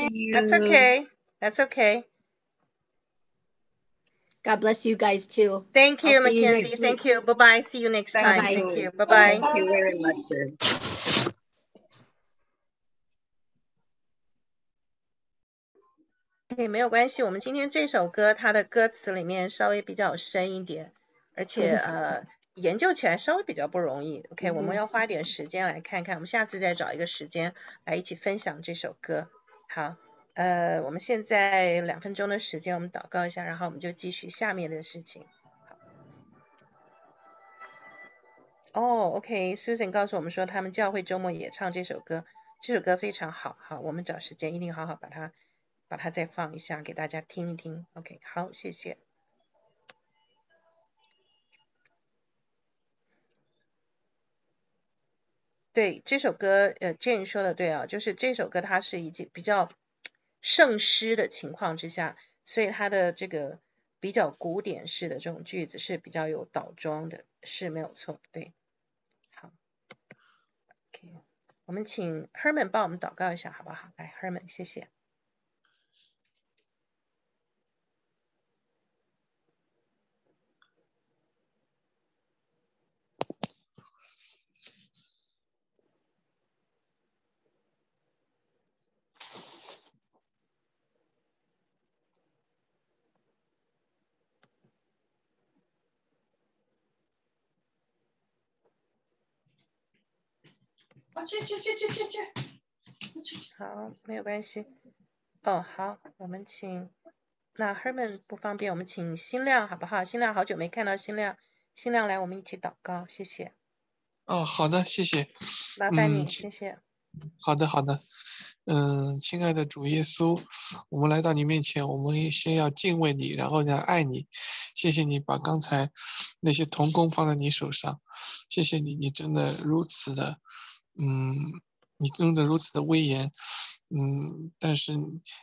See you. That's okay. That's okay. God bless you guys too. Thank you, I'll see you Mackenzie. next Thank week. you. Bye-bye. See you next time. Bye-bye. Thank you. Bye-bye. Thank you very much, sir. 没有关系，我们今天这首歌它的歌词里面稍微比较深一点，而且研究起来稍微比较不容易。OK，我们要花点时间来看看，我们下次再找一个时间来一起分享这首歌。好，我们现在2分钟的时间，我们祷告一下，然后我们就继续下面的事情。OK，Susan 告诉我们说他们教会周末也唱这首歌，这首歌非常好。好，我们找时间一定好好把它再放一下给大家听一听。 OK， 好，谢谢。对，这首歌Jane 说的对啊，就是这首歌它是已经比较圣诗的情况之下，所以它的这个比较古典式的这种句子是比较有倒装的，是没有错。对，好 OK， 我们请 Herman 帮我们祷告一下好不好？来 Herman， 谢谢。好，没有关系。好，我们请那 Herman 不方便，我们请新亮好不好？新亮好久没看到新亮，新亮来我们一起祷告，谢谢。 好的，谢谢。 麻烦你，谢谢。 好的。亲爱的主耶稣，我们来到你面前，我们先要敬畏你，然后再爱你。谢谢你把刚才那些同工放在你手上，谢谢你，你真的如此的，你真的如此的威严，但是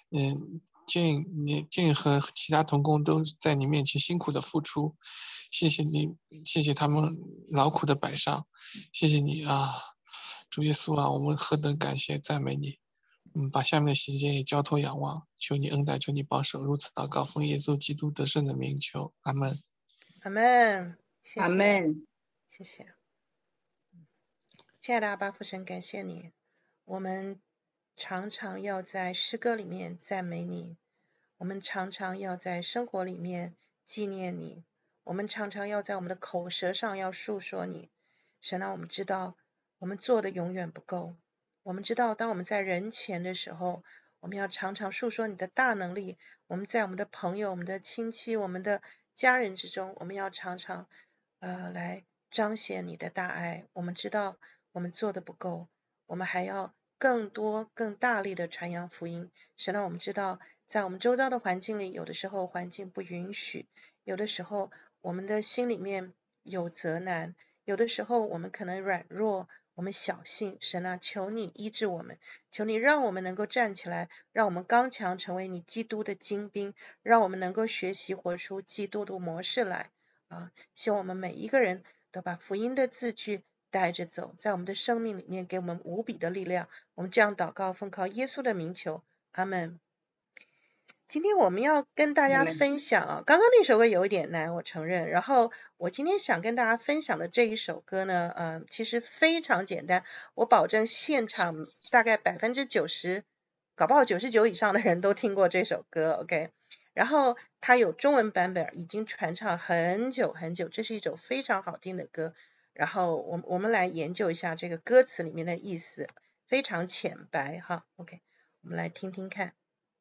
Jane 和其他同工都在你面前辛苦的付出，谢谢你，谢谢他们劳苦的摆上，谢谢你啊，主耶稣啊，我们何等感谢赞美你。把下面的时间也交托仰望，求你恩待，求你保守，如此祷告，奉耶稣基督得胜的名求，阿们。 阿们，谢谢， 阿们， 谢谢。亲爱的阿爸父神，感谢你，我们常常要在诗歌里面赞美你，我们常常要在生活里面纪念你，我们常常要在我们的口舌上要述说你。神啊，我们知道我们做的永远不够，我们知道当我们在人前的时候，我们要常常述说你的大能力，我们在我们的朋友、我们的亲戚、我们的家人之中，我们要常常来彰显你的大爱。我们知道我们做的不够，我们还要更多更大力的传扬福音。神啊，我们知道在我们周遭的环境里，有的时候环境不允许，有的时候我们的心里面有责难，有的时候我们可能软弱，我们小信。神啊，求你医治我们，求你让我们能够站起来，让我们刚强，成为你基督的精兵，让我们能够学习活出基督的模式来希望我们每一个人都把福音的字句带着走，在我们的生命里面给我们无比的力量。我们这样祷告，奉靠耶稣的名求，阿们。今天我们要跟大家分享刚刚那首歌有一点难，我承认。然后我今天想跟大家分享的这一首歌呢，其实非常简单，我保证现场大概90%，搞不好99%以上的人都听过这首歌 ，OK。然后它有中文版本，已经传唱很久很久，这是一首非常好听的歌。然后我们来研究一下这个歌词里面的意思，非常浅白哈 ，OK。我们来听听看。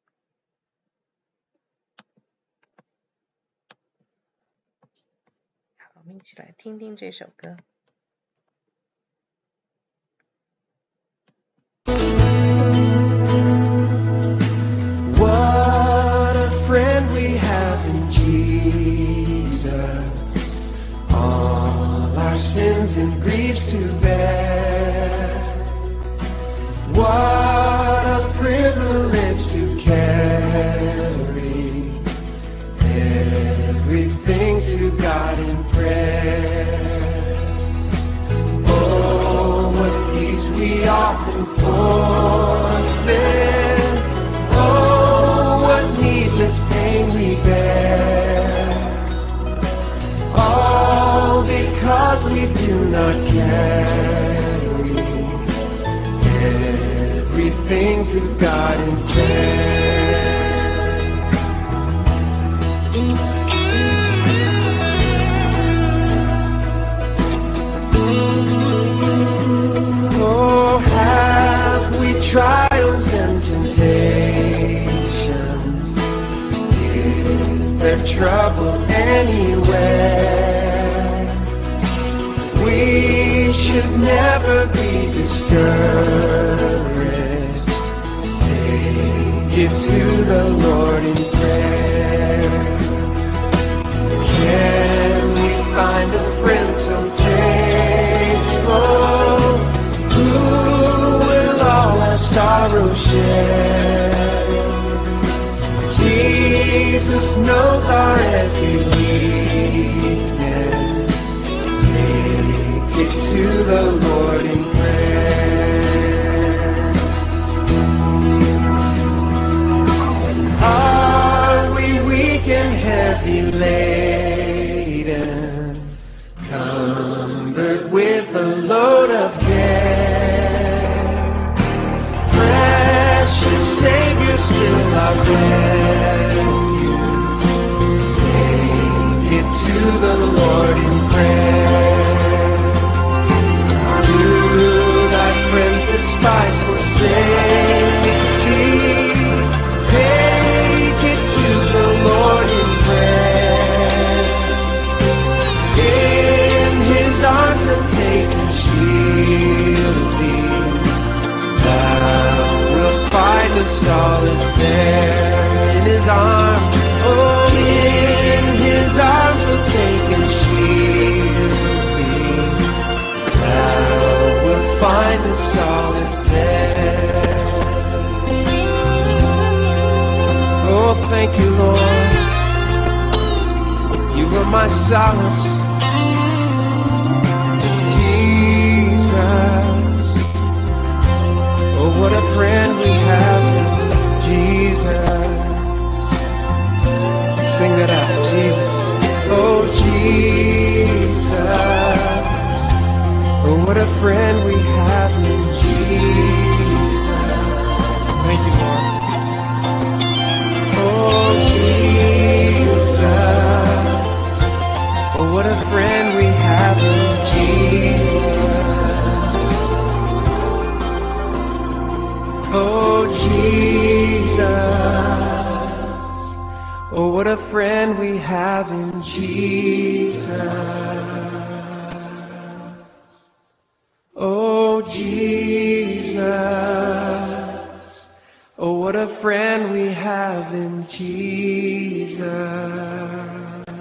我们一起来听听这首歌。 What a friend we have in Jesus, all our sins and griefs to bear. What a privilege to carry everything to God in prayer. Oh, what peace we often forfeit. to God in prayer. Oh, have we trials and temptations? Is there trouble anywhere? We should never be discouraged. Take it to the Lord in prayer. Can we find a friend so faithful who will all our sorrow share? Jesus knows our every weakness. Take it to the Lord in prayer. Are we weak and heavy laden, cumbered with a load of care? Precious Savior, still our refuge. Take it to the Lord in prayer. Do thy friends despise, forsake thee? Take it to the Lord in prayer. In His arms He'll take and shield thee. Thou wilt find a solace there. In His arms, oh, in His arms He'll take and shield thee. Thou wilt find a solace there. Oh, thank you, Lord. You are my solace, Jesus. Oh, what a friend we have in Jesus. Sing that out, Jesus. Oh, Jesus. Oh, what a friend we have in Jesus. Thank you, Lord. Oh, Jesus. Oh, what a friend we have in Jesus. Oh, Jesus. Oh, what a friend we have in Jesus. Oh, Jesus. Oh, what a friend we have in Jesus.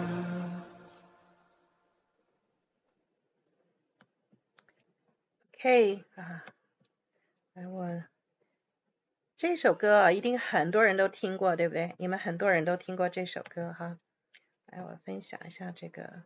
OK 啊，我这首歌啊，一定很多人都听过，对不对？你们很多人都听过这首歌哈。来，我分享一下这个。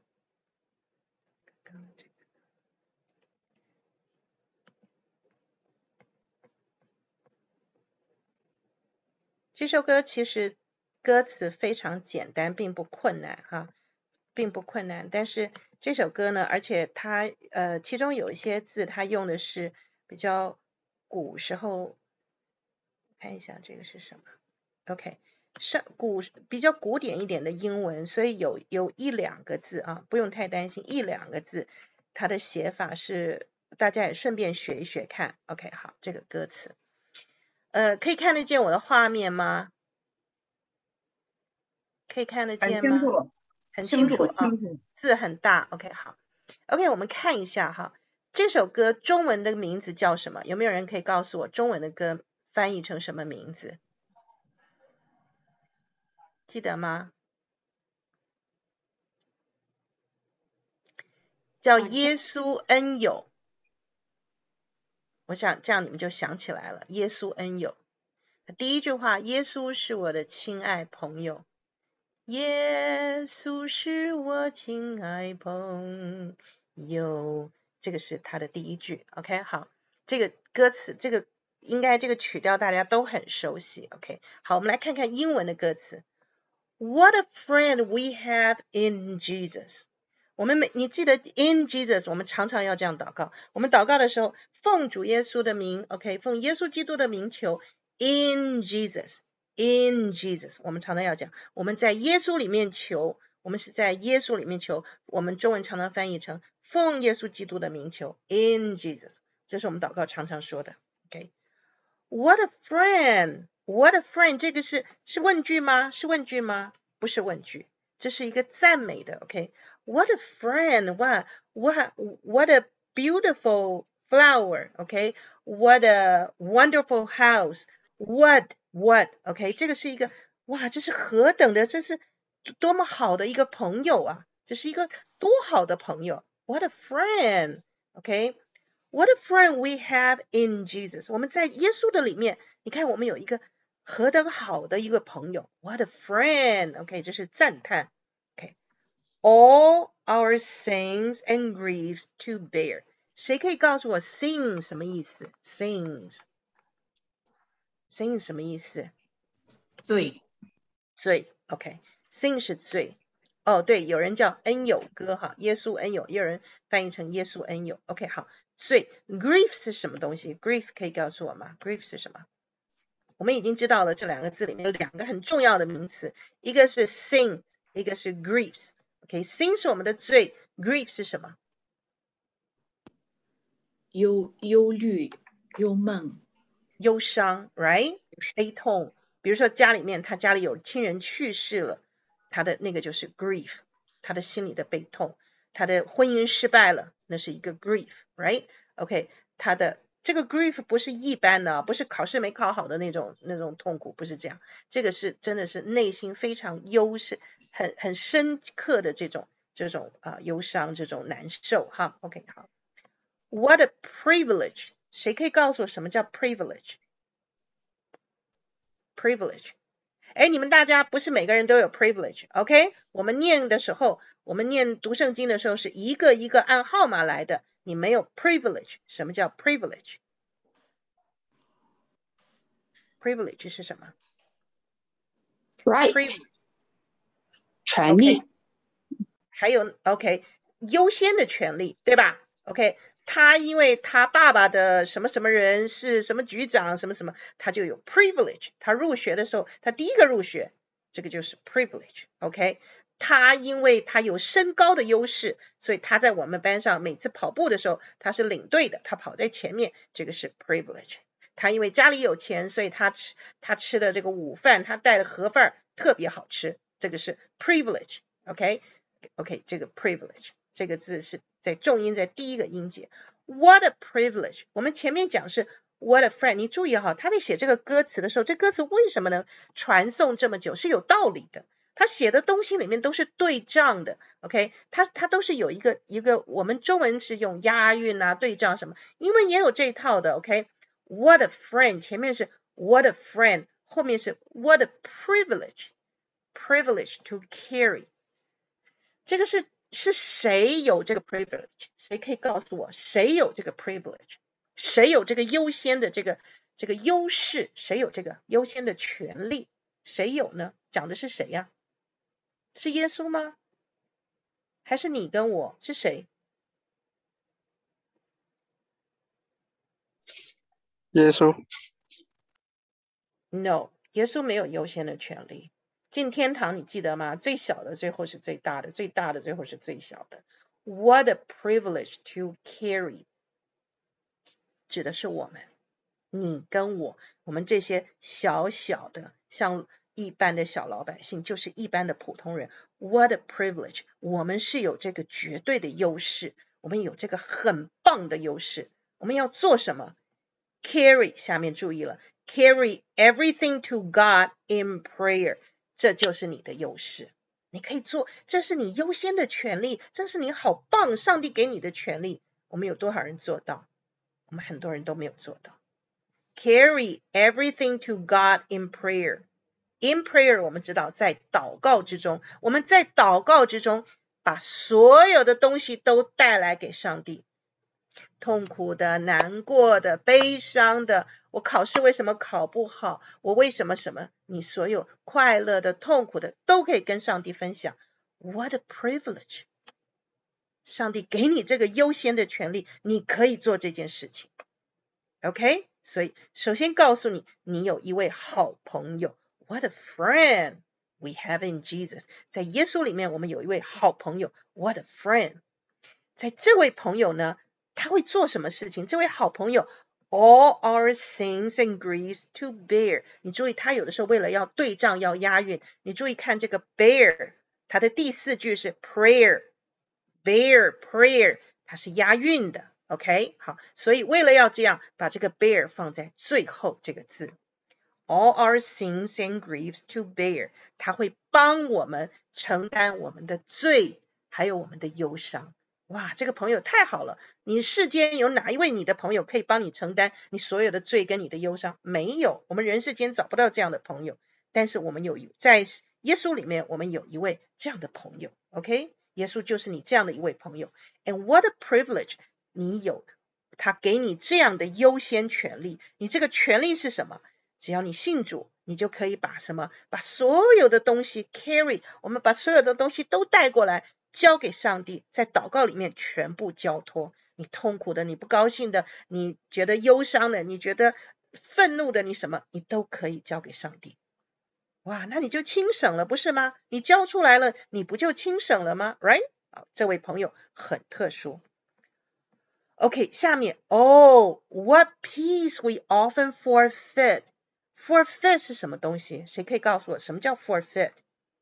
这首歌其实歌词非常简单，并不困难哈，并不困难。但是这首歌呢，而且它其中有一些字，它用的是比较古时候，看一下这个是什么 ？OK， 比较古典一点的英文，所以有一两个字啊，不用太担心，一两个字，它的写法是大家也顺便学一学看。OK， 好，这个歌词。可以看得见我的画面吗？可以看得见吗？很清楚啊，字很大。OK， 好。OK， 我们看一下哈，这首歌中文的名字叫什么？有没有人可以告诉我中文的歌翻译成什么名字？记得吗？叫耶稣恩友。我想这样你们就想起来了，耶稣恩友。第一句话，耶稣是我的亲爱朋友。耶稣是我亲爱朋友，这个是他的第一句。OK， 好，这个歌词，这个应该这个曲调大家都很熟悉。OK， 好，我们来看看英文的歌词。What a friend we have in Jesus。你记得 in Jesus， 我们常常要这样祷告。我们祷告的时候，奉主耶稣的名 ，OK， 奉耶稣基督的名求 in Jesus。In Jesus， 我们常常要讲，我们在耶稣里面求，我们是在耶稣里面求，我们中文常常翻译成奉耶稣基督的名求 ，in Jesus， 这是我们祷告常常说的。OK，What a friend，What a friend， 这个是问句吗？是问句吗？不是问句，这是一个赞美的。OK，What a friend，What a beautiful flower，OK，What a wonderful house，What OK， 这个是一个哇，这是何等的，这是多么好的一个朋友啊，这是一个多好的朋友。What a friend， OK，What a friend we have in Jesus， 我们在耶稣的里面，你看我们有一个何等好的一个朋友。What a friend， OK， 这是赞叹。OK，All our sins and griefs to bear， 谁可以告诉我 sins 什么意思？ sins 什么意思？ 罪 OK，sin 是罪。对，有人叫恩友哥哈，耶稣恩友，也有人翻译成耶稣恩友。OK， 好，罪 grief 是什么东西？ grief 可以告诉我吗？ grief 是什么？我们已经知道了这两个字里面有两个很重要的名词，一个是 sin， 一个是 griefs。OK，sin 是我们的罪， grief 是什么？ 忧虑、忧闷、 忧伤 ，right？ 悲痛。比如说他家里有亲人去世了，他的那个就是 grief， 他的心里的悲痛。他的婚姻失败了，那是一个 grief，right？ OK， 他的这个 grief 不是一般的，不是考试没考好的那种痛苦，不是这样。这个是真的是内心非常是很深刻的这种忧伤，这种难受哈。OK， 好。What a privilege！ 谁可以告诉我什么叫 privilege？ 你们大家不是每个人都有 privilege，OK？ 我们念的时候，我们念读圣经的时候是一个一个按号码来的，你没有 privilege。什么叫 privilege？ privilege 是什么 Right， 权利。 Okay， 还有 OK， 优先的权利，对吧 ？OK， 他因为他爸爸的什么什么人是什么局长什么什么，他就有 privilege。他入学的时候，他第一个入学，这个就是 privilege。OK， 他因为他有身高的优势，所以他在我们班上每次跑步的时候，他是领队的，他跑在前面，这个是 privilege。他因为家里有钱，所以他吃的这个午饭，他带的盒饭特别好吃，这个是 privilege。OK， 这个 privilege 这个字是在重音在第一个音节。What a privilege！ 我们前面讲是 What a friend， 你注意哈，他在写这个歌词的时候，这歌词为什么能传颂这么久？是有道理的。他写的东西里面都是对仗的 ，OK， 他都是有一个，我们中文是用押韵啊、对仗什么，英文也有这一套的 ，OK。What a friend， 前面是 What a friend， 后面是 What a privilege，privilege to carry。这个是谁有这个 privilege？ 谁可以告诉我谁有这个 privilege？ 谁有这个优先的这个优势？谁有这个优先的权利？谁有呢？讲的是谁呀？是耶稣吗？还是你跟我？是谁？ 耶稣。 No， 耶稣没有优先的权利。进天堂你记得吗？最小的最后是最大的，最大的最后是最小的。What a privilege to carry， 指的是我们，你跟我们这些小小的像一般的小老百姓，就是一般的普通人。What a privilege， 我们是有这个绝对的优势，我们有这个很棒的优势。我们要做什么？ Carry， 下面注意了， Carry everything to God in prayer， 这就是你的优势。你可以做，这是你优先的权利，这是你好棒，上帝给你的权利。我们有多少人做到？我们很多人都没有做到。Carry everything to God in prayer。In prayer， 我们知道在祷告之中，我们在祷告之中把所有的东西都带来给上帝。痛苦的、难过的、悲伤的，我考试为什么考不好？我为什么什么？你所有快乐的、痛苦的都可以跟上帝分享。What a privilege！ 上帝给你这个优先的权利，你可以做这件事情。OK， 所以首先告诉你，你有一位好朋友。What a friend we have in Jesus。 在耶稣里面我们有一位好朋友。What a friend。 在这位朋友呢，他会做什么事情？这位好朋友 all our sins and griefs to bear。 你注意他有的时候为了要对仗要押韵，你注意看这个 bear， 它的第4句是 prayer， bear prayer， 它是押韵的。 OK， 好，所以为了要这样把这个 bear 放在最后这个字， all our sins and griefs to bear， 他会帮我们承担我们的罪还有我们的忧伤。哇，这个朋友太好了！你世间有哪一位你的朋友可以帮你承担你所有的罪跟你的忧伤？没有，我们人世间找不到这样的朋友。但是我们在耶稣里面，我们有一位这样的朋友。 OK， 耶稣就是你这样的一位朋友。 And what a privilege， 你有他给你这样的优先权利。你这个权利是什么？只要你信主，你就可以把什么？把所有的东西 carry， 我们把所有的东西都带过来交给上帝，在祷告里面全部交托。你痛苦的，你不高兴的，你觉得忧伤的，你觉得愤怒的，你什么你都可以交给上帝。哇，那你就轻省了，不是吗？你交出来了，你不就轻省了吗？ Right？ 这位朋友很特殊。 OK， 下面what peace we often forfeit。 forfeit 是什么东西？谁可以告诉我什么叫 forfeit？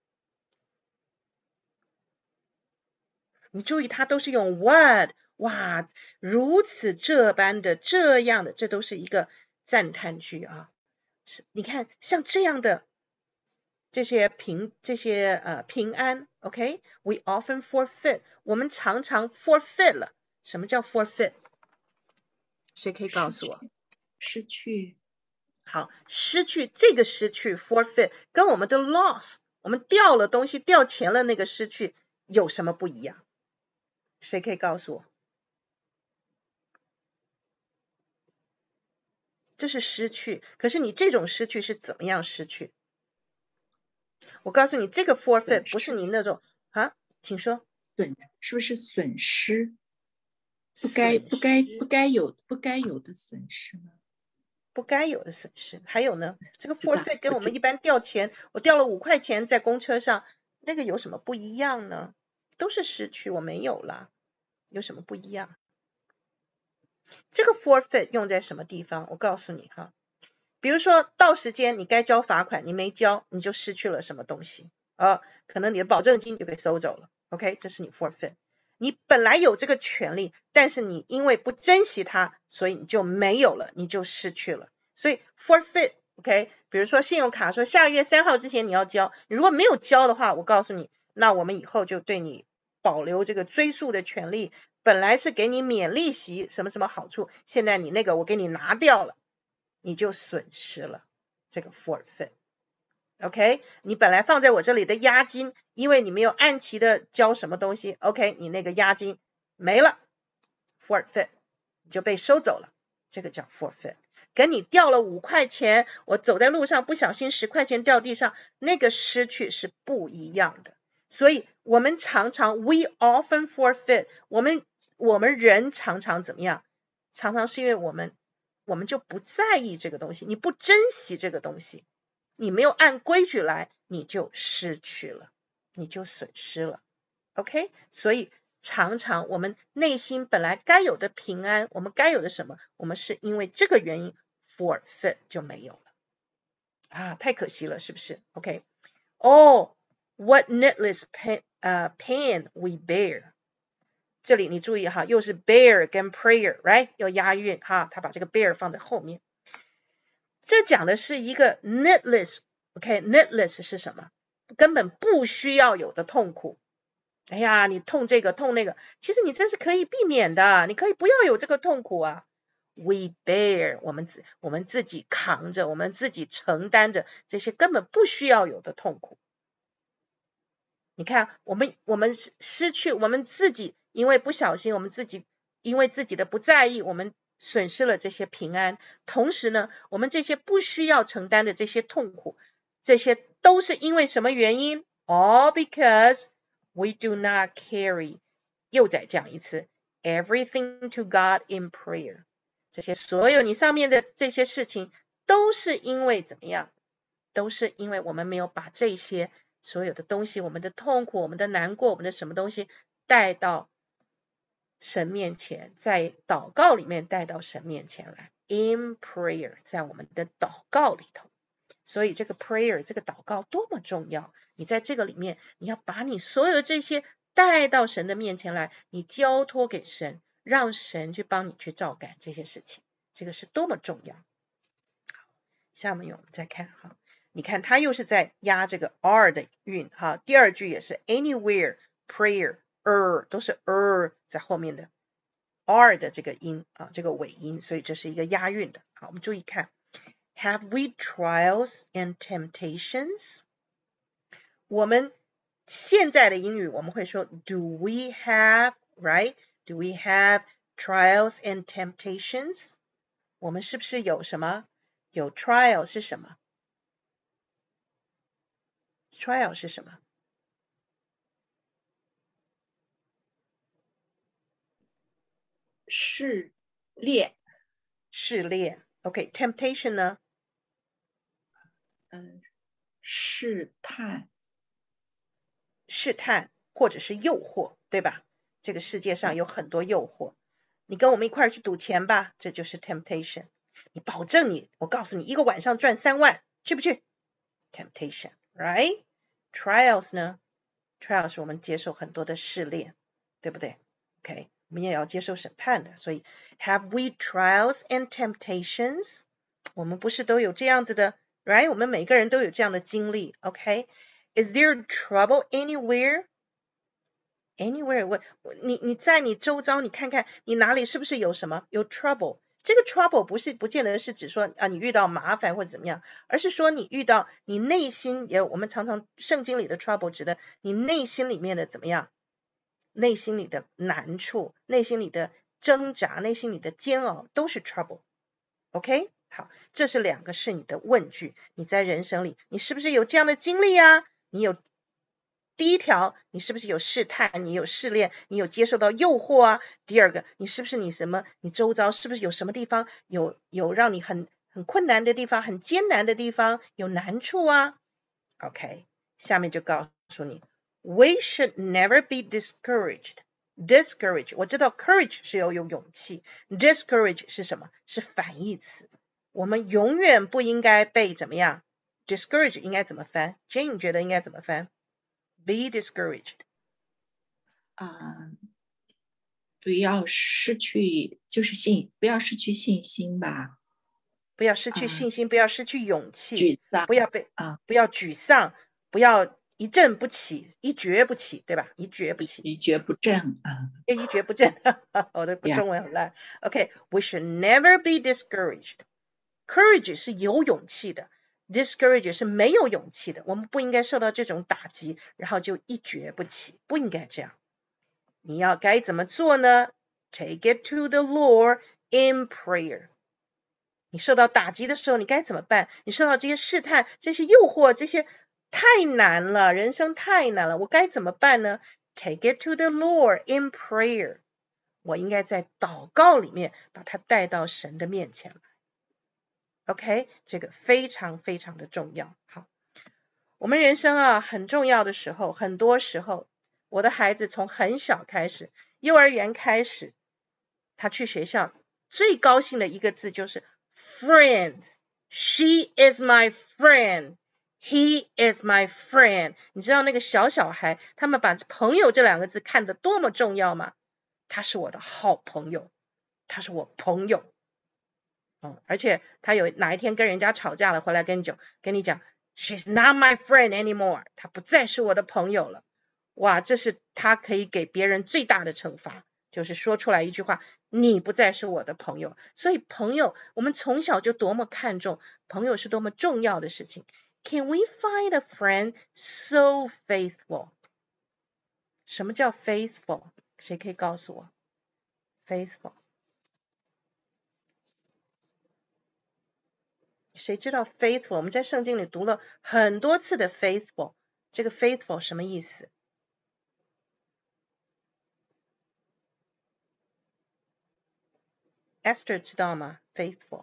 你注意它都是用 what， 哇，如此这般的这样的，这都是一个赞叹句啊。你看像这样的这些平安 OK， we often forfeit， 我们常常 forfeit 了。什么叫 forfeit？ 谁可以告诉我？ 失去。 好，失去，这个失去 forfeit 跟我们的 loss， 我们掉了东西掉钱了那个失去有什么不一样？谁可以告诉我？这是失去，可是你这种失去是怎么样失去？我告诉你，这个 forfeit 不是你那种啊，请说。 是不是损失？不该有的损失呢？ 不该有的损失。还有呢，这个 forfeit 跟我们一般掉钱，我掉了5块钱在公车上，那个有什么不一样呢？都是失去，我没有了，有什么不一样？这个 forfeit 用在什么地方？我告诉你哈，比如说到时间你该交罚款，你没交，你就失去了什么东西可能你的保证金就给收走了。 OK， 这是你 forfeit。 你本来有这个权利，但是你因为不珍惜它，所以你就没有了，你就失去了。所以 forfeit OK， 比如说信用卡说下个月3号之前你要交，你如果没有交的话，我告诉你，那我们以后就对你保留这个追诉的权利，本来是给你免利息什么什么好处，现在你那个我给你拿掉了，你就损失了这个 forfeit。 OK， 你本来放在我这里的押金，因为你没有按期的交什么东西 OK， 你那个押金没了 forfeit， 你就被收走了，这个叫 forfeit。 跟你掉了5块钱，我走在路上不小心10块钱掉地上，那个失去是不一样的。所以我们常常 we often forfeit， 我们人常常怎么样？常常是因为我们就不在意这个东西，你不珍惜这个东西，你没有按规矩来，你就失去了，你就损失了。 OK， 所以常常我们内心本来该有的平安，我们该有的什么，我们是因为这个原因 forfeit 就没有了太可惜了，是不是？ OK， what needless pain we bear。 这里你注意哈，又是 bear 跟 prayer right， 要押韵哈，他把这个 bear 放在后面。这讲的是一个 needless OK， needless 是什么？根本不需要有的痛苦。哎呀，你痛这个痛那个，其实你这是可以避免的，你可以不要有这个痛苦啊。We bear， 我们自己扛着，我们自己承担着这些根本不需要有的痛苦。你看我们失去，我们自己因为不小心，我们自己因为自己的不在意，我们损失了这些平安。同时呢，我们这些不需要承担的这些痛苦，这些都是因为什么原因？ All because we do not carry， 又再讲一次 everything to God in prayer。 这些所有你上面的这些事情都是因为怎么样？都是因为我们没有把这些所有的东西，我们的痛苦，我们的难过，我们的什么东西带到神面前，在祷告里面带到神面前来。In prayer， 在我们的祷告里头。所以这个 prayer 这个祷告多么重要，你在这个里面你要把你所有的这些带到神的面前来，你交托给神，让神去帮你去照干这些事情，这个是多么重要。下面我们再看哈，你看他又是在压这个 R 的韵哈，第二句也是 anywhere prayer 都是在后面的 R 的这个音啊，这个尾音，所以这是一个押韵的。好，我们注意看 Have we trials and temptations？ 我们现在的英语我们会说 Do we have right? Do we have trials and temptations？ 我们是不是有什么？有 trial 是什么？ trial 是什么？ 试炼。 试炼。OK， temptation 呢？ 试探。 试探或者是诱惑，对吧？这个世界上有很多诱惑，你跟我们一块去赌钱吧，这就是 temptation。你保证我告诉你一个晚上赚3万，去不去？ temptation， right？ trials 呢？ trials 我们接受很多的试炼，对不对？ OK， 我们也要接受审判的，所以 have we trials and temptations？ 我们不是都有这样子的 right？ 我们每个人都有这样的经历 OK？Is there trouble anywhere? Anywhere， 你在你周遭，你看看你哪里是不是有什么有 trouble？ 这个 trouble 不见得是指说你遇到麻烦或者怎么样，而是说你遇到你内心我们常常圣经里的 trouble 指的你内心里面的怎么样？内心里的难处，内心里的挣扎，内心里的煎熬都是 trouble。OK？ 好，这是2个是你的问句，你在人生里你是不是有这样的经历啊？你有第一条，你是不是有试探，你有试炼，你有接受到诱惑啊？第二个，你是不是你周遭是不是有什么地方有让你很困难的地方，很艰难的地方，有难处啊 ？OK， 下面就告诉你 ，We should never be discouraged. Discourage， 我知道 courage 是有勇气 ，discourage 是什么？是反义词。我们永远不应该被怎么样 ？discourage 应该怎么翻 ？Jane 觉得应该怎么翻 ？Be discouraged。 不要失去不要失去信心吧。 不要失去信心，不要失去勇气， 沮丧， 不要沮丧，不要一振不起，一蹶不起，对吧？一蹶不起， 一蹶不振一蹶不振。我的中文很烂。OK，we should never be discouraged。Courage 是有勇气的 ，discourage 是没有勇气的。我们不应该受到这种打击，然后就一蹶不起，不应该这样。你要该怎么做呢 ？Take it to the Lord in prayer。你受到打击的时候，你该怎么办？你受到这些试探、这些诱惑、这些太难了，人生太难了，我该怎么办呢 ？Take it to the Lord in prayer。我应该在祷告里面把它带到神的面前来。OK， 这个非常非常的重要。好，我们人生很重要的时候，很多时候，我的孩子从很小开始，幼儿园开始，他去学校最高兴的一个字就是 friends。 She is my friend， He is my friend。 你知道那个小孩他们把朋友这2个字看得多么重要吗？他是我的好朋友，他是我朋友。而且他有哪一天跟人家吵架了，回来跟你讲 She's not my friend anymore， 他不再是我的朋友了。哇，这是他可以给别人最大的惩罚，就是说出来一句话，你不再是我的朋友。所以朋友，我们从小就多么看重朋友，是多么重要的事情。 Can we find a friend so faithful？ 什么叫 faithful？ 谁可以告诉我 faithful？谁知道 faithful？ 我们在圣经里读了很多次的 faithful， 这个 faithful 什么意思？ Esther 知道吗 ？Faithful.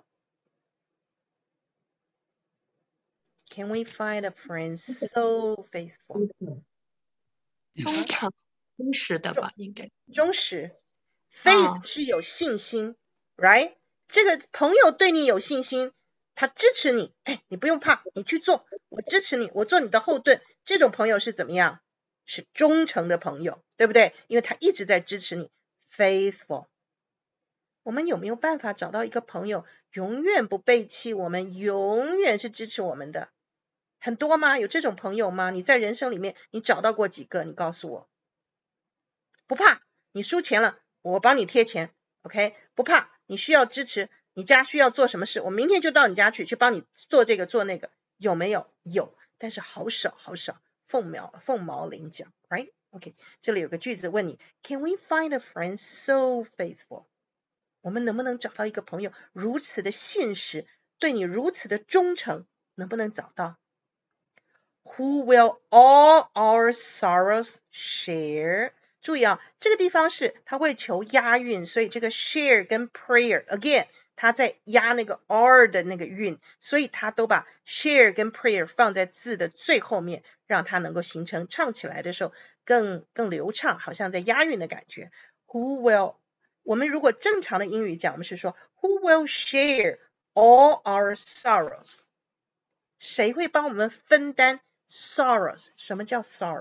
Can we find a friend so faithful? 忠诚、忠实的吧，应该。 忠实。Faith 是有信心 ，right？ 这个朋友对你有信心，他支持你，哎，你不用怕，你去做，我支持你，我做你的后盾。这种朋友是怎么样？是忠诚的朋友，对不对？因为他一直在支持你 ，faithful。我们有没有办法找到一个朋友，永远不背弃我们，永远是支持我们的？很多吗？有这种朋友吗？你在人生里面你找到过几个？你告诉我。不怕，你输钱了，我帮你贴钱 ，OK？ 不怕，你需要支持，你家需要做什么事，我明天就到你家去帮你做这个做那个，有没有？有，但是好少好少，凤毛麟角 ，right？ OK， 这里有个句子问你 ，Can we find a friend so faithful？ 我们能不能找到一个朋友如此的信实，对你如此的忠诚？能不能找到 ？Who will all our sorrows share？注意啊，这个地方是它会求押韵，所以这个 share 跟 prayer again 它在押那个 r 的那个韵，所以它都把 share 跟 prayer 放在字的最后面，让它能够形成唱起来的时候更流畅，好像在押韵的感觉。Who will 我们如果正常的英语讲，我们是说 Who will share all our sorrows？ 谁会帮我们分担 sorrows？ 什么叫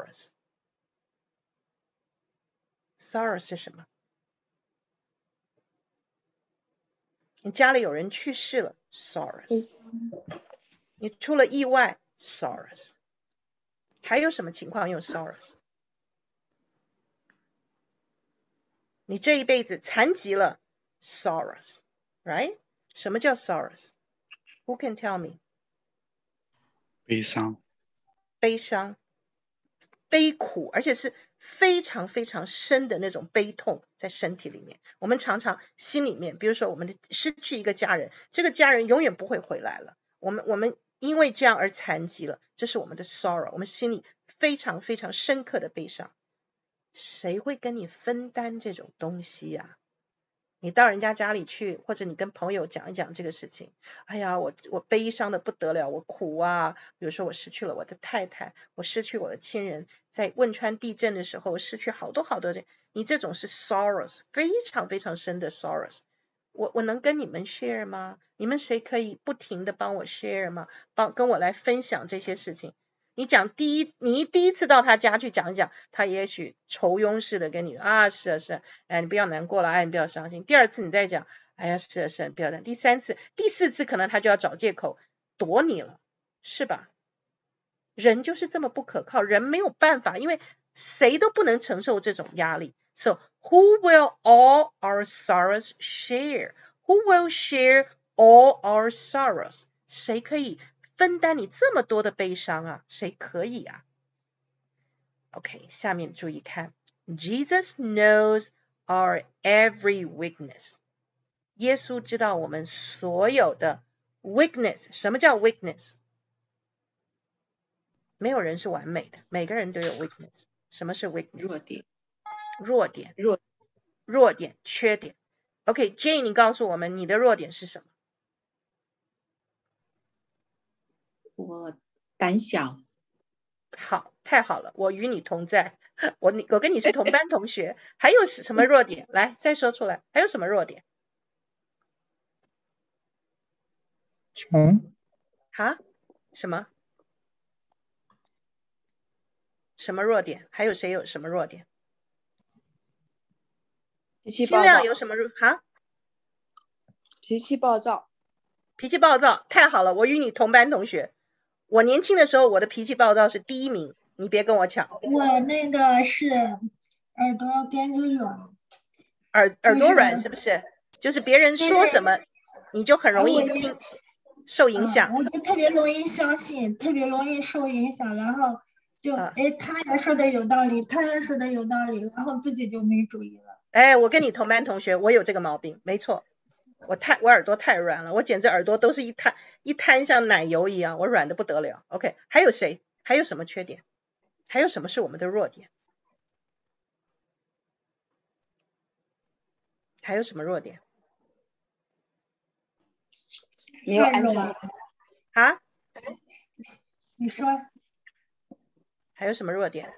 sorrows？Sorrows 是什么？你家里有人去世了 ，sorrows。你出了意外 ，sorrows。还有什么情况用 sorrows？ 你这一辈子残疾了 ，sorrows，right？ 什么叫 sorrows？Who can tell me？ 悲伤。 悲伤。悲苦，而且是非常非常深的那种悲痛在身体里面。我们常常心里面，比如说我们失去一个家人，这个家人永远不会回来了，我们因为这样而残疾了，这是我们的 sorrow， 我们心里非常非常深刻的悲伤。谁会跟你分担这种东西呀？你到人家家里去，或者你跟朋友讲一讲这个事情，哎呀，我悲伤的不得了，我苦啊，比如说我失去了我的太太，我失去我的亲人，在汶川地震的时候我失去好多好多，你这种是 sorrows， 非常非常深的 sorrows。 我能跟你们 share 吗？你们谁可以不停的帮我 share 吗？跟我来分享这些事情。你第一次到他家去讲一讲，他也许愁庸似的跟你啊，是啊是啊，哎，你不要难过了，哎，你不要伤心。第二次你再讲，哎呀，是啊是啊，不要讲。第三次、第四次可能他就要找借口躲你了，是吧？人就是这么不可靠，人没有办法，因为谁都不能承受这种压力。So who will all our sorrows share? Who will share all our sorrows? 谁可以分担你这么多的悲伤啊？谁可以啊？ OK， 下面注意看 Jesus knows our every weakness。 耶稣知道我们所有的 weakness。 什么叫 weakness？ 没有人是完美的，每个人都有 weakness。 什么是 weakness？ 弱点缺点。 OK， Jane 你告诉我们你的弱点是什么？ 我胆小。 好，太好了，我与你同在，我跟你是同班同学。还有什么弱点？来，再说出来，还有什么弱点？ 穷。 哈？什么弱点？还有谁有什么弱点？心亮有什么弱？哈？ 脾气暴躁。 脾气暴躁，太好了，我与你同班同学。我年轻的时候，我的脾气暴躁是第一名，你别跟我抢。 我那个是耳朵根子软。 耳朵软是不是？就是别人说什么，你就很容易受影响。 我就特别容易相信，特别容易受影响，然后就他也说的有道理，他也说的有道理，然后自己就没主意了。 哎，我跟你同班同学，我有这个毛病，没错。我耳朵太软了，我简直耳朵都是一滩像奶油一样，我软的不得了。OK， 还有谁？还有什么缺点？还有什么是我们的弱点？还有什么弱点？ 没有安全感。 啊？ 你说。 还有什么弱点？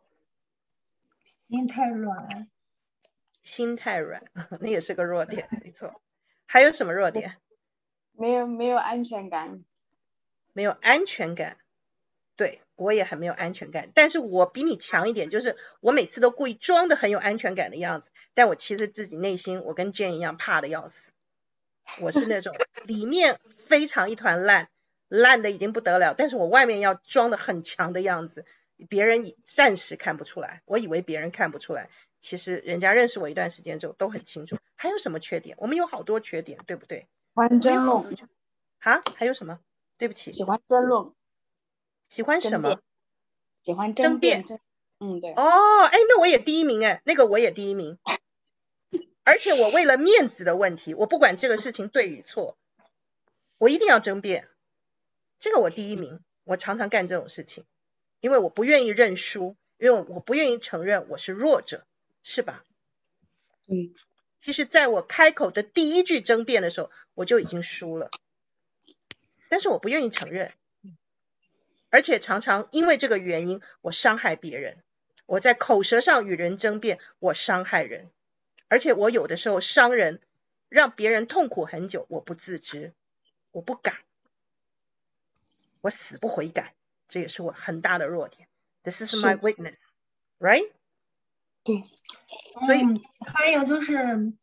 心太软。 心太软，那也是个弱点，没错。还有什么弱点？ 没有安全感。 没有安全感。对，我也很没有安全感，但是我比你强一点，就是我每次都故意装的很有安全感的样子，但我其实自己内心我跟 Jane 一样怕的要死。我是那种里面非常一团烂，烂的已经不得了，但是我外面要装的很强的样子，别人暂时看不出来，我以为别人看不出来，其实人家认识我一段时间之后都很清楚。还有什么缺点？我们有好多缺点，对不对？ 喜欢争论。 啊？还有什么？对不起。 喜欢争论。 喜欢什么？ 喜欢争辩。对。 哦，哎，那我也第一名哎，那个我也第一名。而且我为了面子的问题，我不管这个事情对与错，我一定要争辩。这个我第一名，我常常干这种事情，因为我不愿意认输，因为我不愿意承认我是弱者，是吧？其实在我开口的第一句争辩的时候，我就已经输了，但是我不愿意承认。而且常常因为这个原因，我伤害别人。我在口舌上与人争辩，我伤害人。而且我有的时候伤人，让别人痛苦很久，我不自知，我不改，我死不悔改，这也是我很大的弱点。This is my weakness, right? 对。 所以还有就是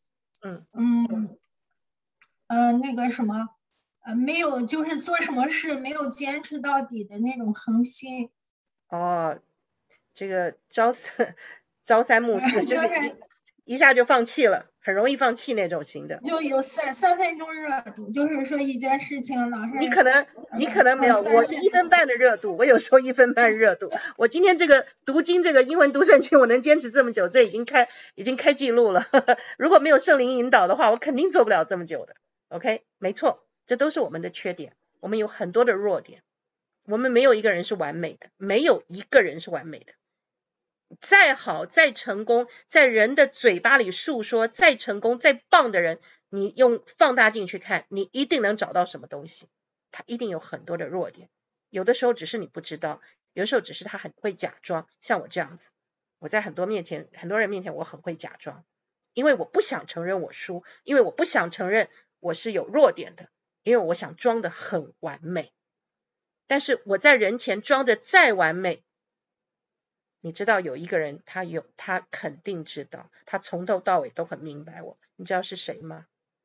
那个什么没有就是做什么事没有坚持到底的那种恒心。 哦，这个朝三暮四，就是一下就放弃了，很容易放弃那种型的。 就有三分钟热度，就是说一件事情老是。 你可能没有，我是1分半的热度，我有时候1分半热度。我今天这个读经，这个英文读圣经，我能坚持这么久，这已经开记录了。如果没有圣灵引导的话，我肯定做不了这么久的。OK， 没错，这都是我们的缺点，我们有很多的弱点，我们没有一个人是完美的，没有一个人是完美的。再好再成功，在人的嘴巴里述说再成功再棒的人，你用放大镜去看，你一定能找到什么东西，他一定有很多的弱点。有的时候只是你不知道，有的时候只是他很会假装。像我这样子，我在很多人面前我很会假装，因为我不想承认我输，因为我不想承认我是有弱点的，因为我想装得很完美。但是我在人前装得再完美，你知道有一个人他肯定知道，他从头到尾都很明白我，你知道是谁吗？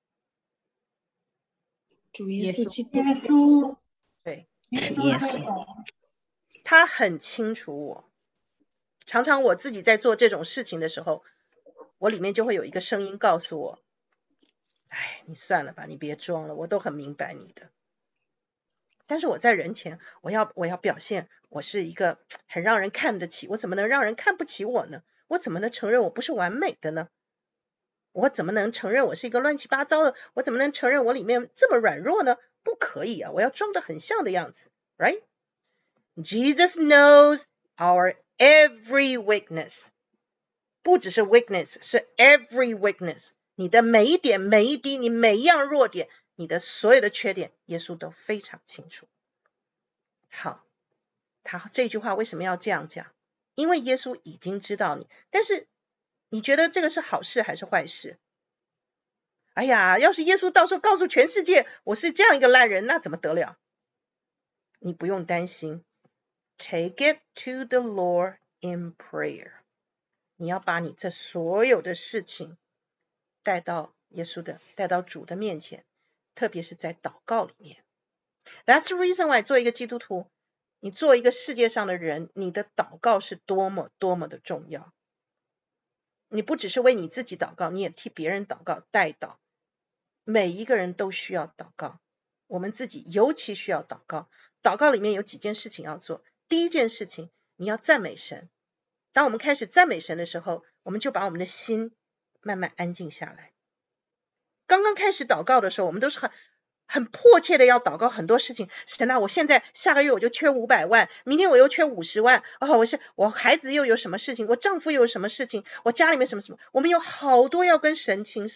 主耶稣基督。 对， 耶稣。 他很清楚我。常常我自己在做这种事情的时候，我里面就会有一个声音告诉我，哎，你算了吧，你别装了，我都很明白你的。但是我在人前，我要表现我是一个很让人看得起，我怎么能让人看不起我呢？我怎么能承认我不是完美的呢？我怎么能承认我是一个乱七八糟的？我怎么能承认我里面这么软弱呢？不可以啊，我要装得很像的样子 ，right? Jesus knows our every weakness， 不只是 weakness， 是 every weakness。你的每一点每一滴，你每一样弱点，你的所有的缺点，耶稣都非常清楚。好，他这句话为什么要这样讲？因为耶稣已经知道你，但是你觉得这个是好事还是坏事？哎呀，要是耶稣到时候告诉全世界我是这样一个烂人，那怎么得了？你不用担心， Take it to the Lord in prayer。 你要把你这所有的事情带到主的面前，特别是在祷告里面。 That's the reason why 做一个基督徒，你做一个世界上的人，你的祷告是多么多么的重要。你不只是为你自己祷告，你也替别人祷告代祷。每一个人都需要祷告，我们自己尤其需要祷告。祷告里面有几件事情要做。第一件事情，你要赞美神。当我们开始赞美神的时候，我们就把我们的心慢慢安静下来。刚刚开始祷告的时候，我们都是很迫切的要祷告很多事情。神啊，我现在下个月我就缺500万，明天我又缺50万，我孩子又有什么事情，我丈夫又有什么事情，我家里面什么，我们有好多要跟神倾诉。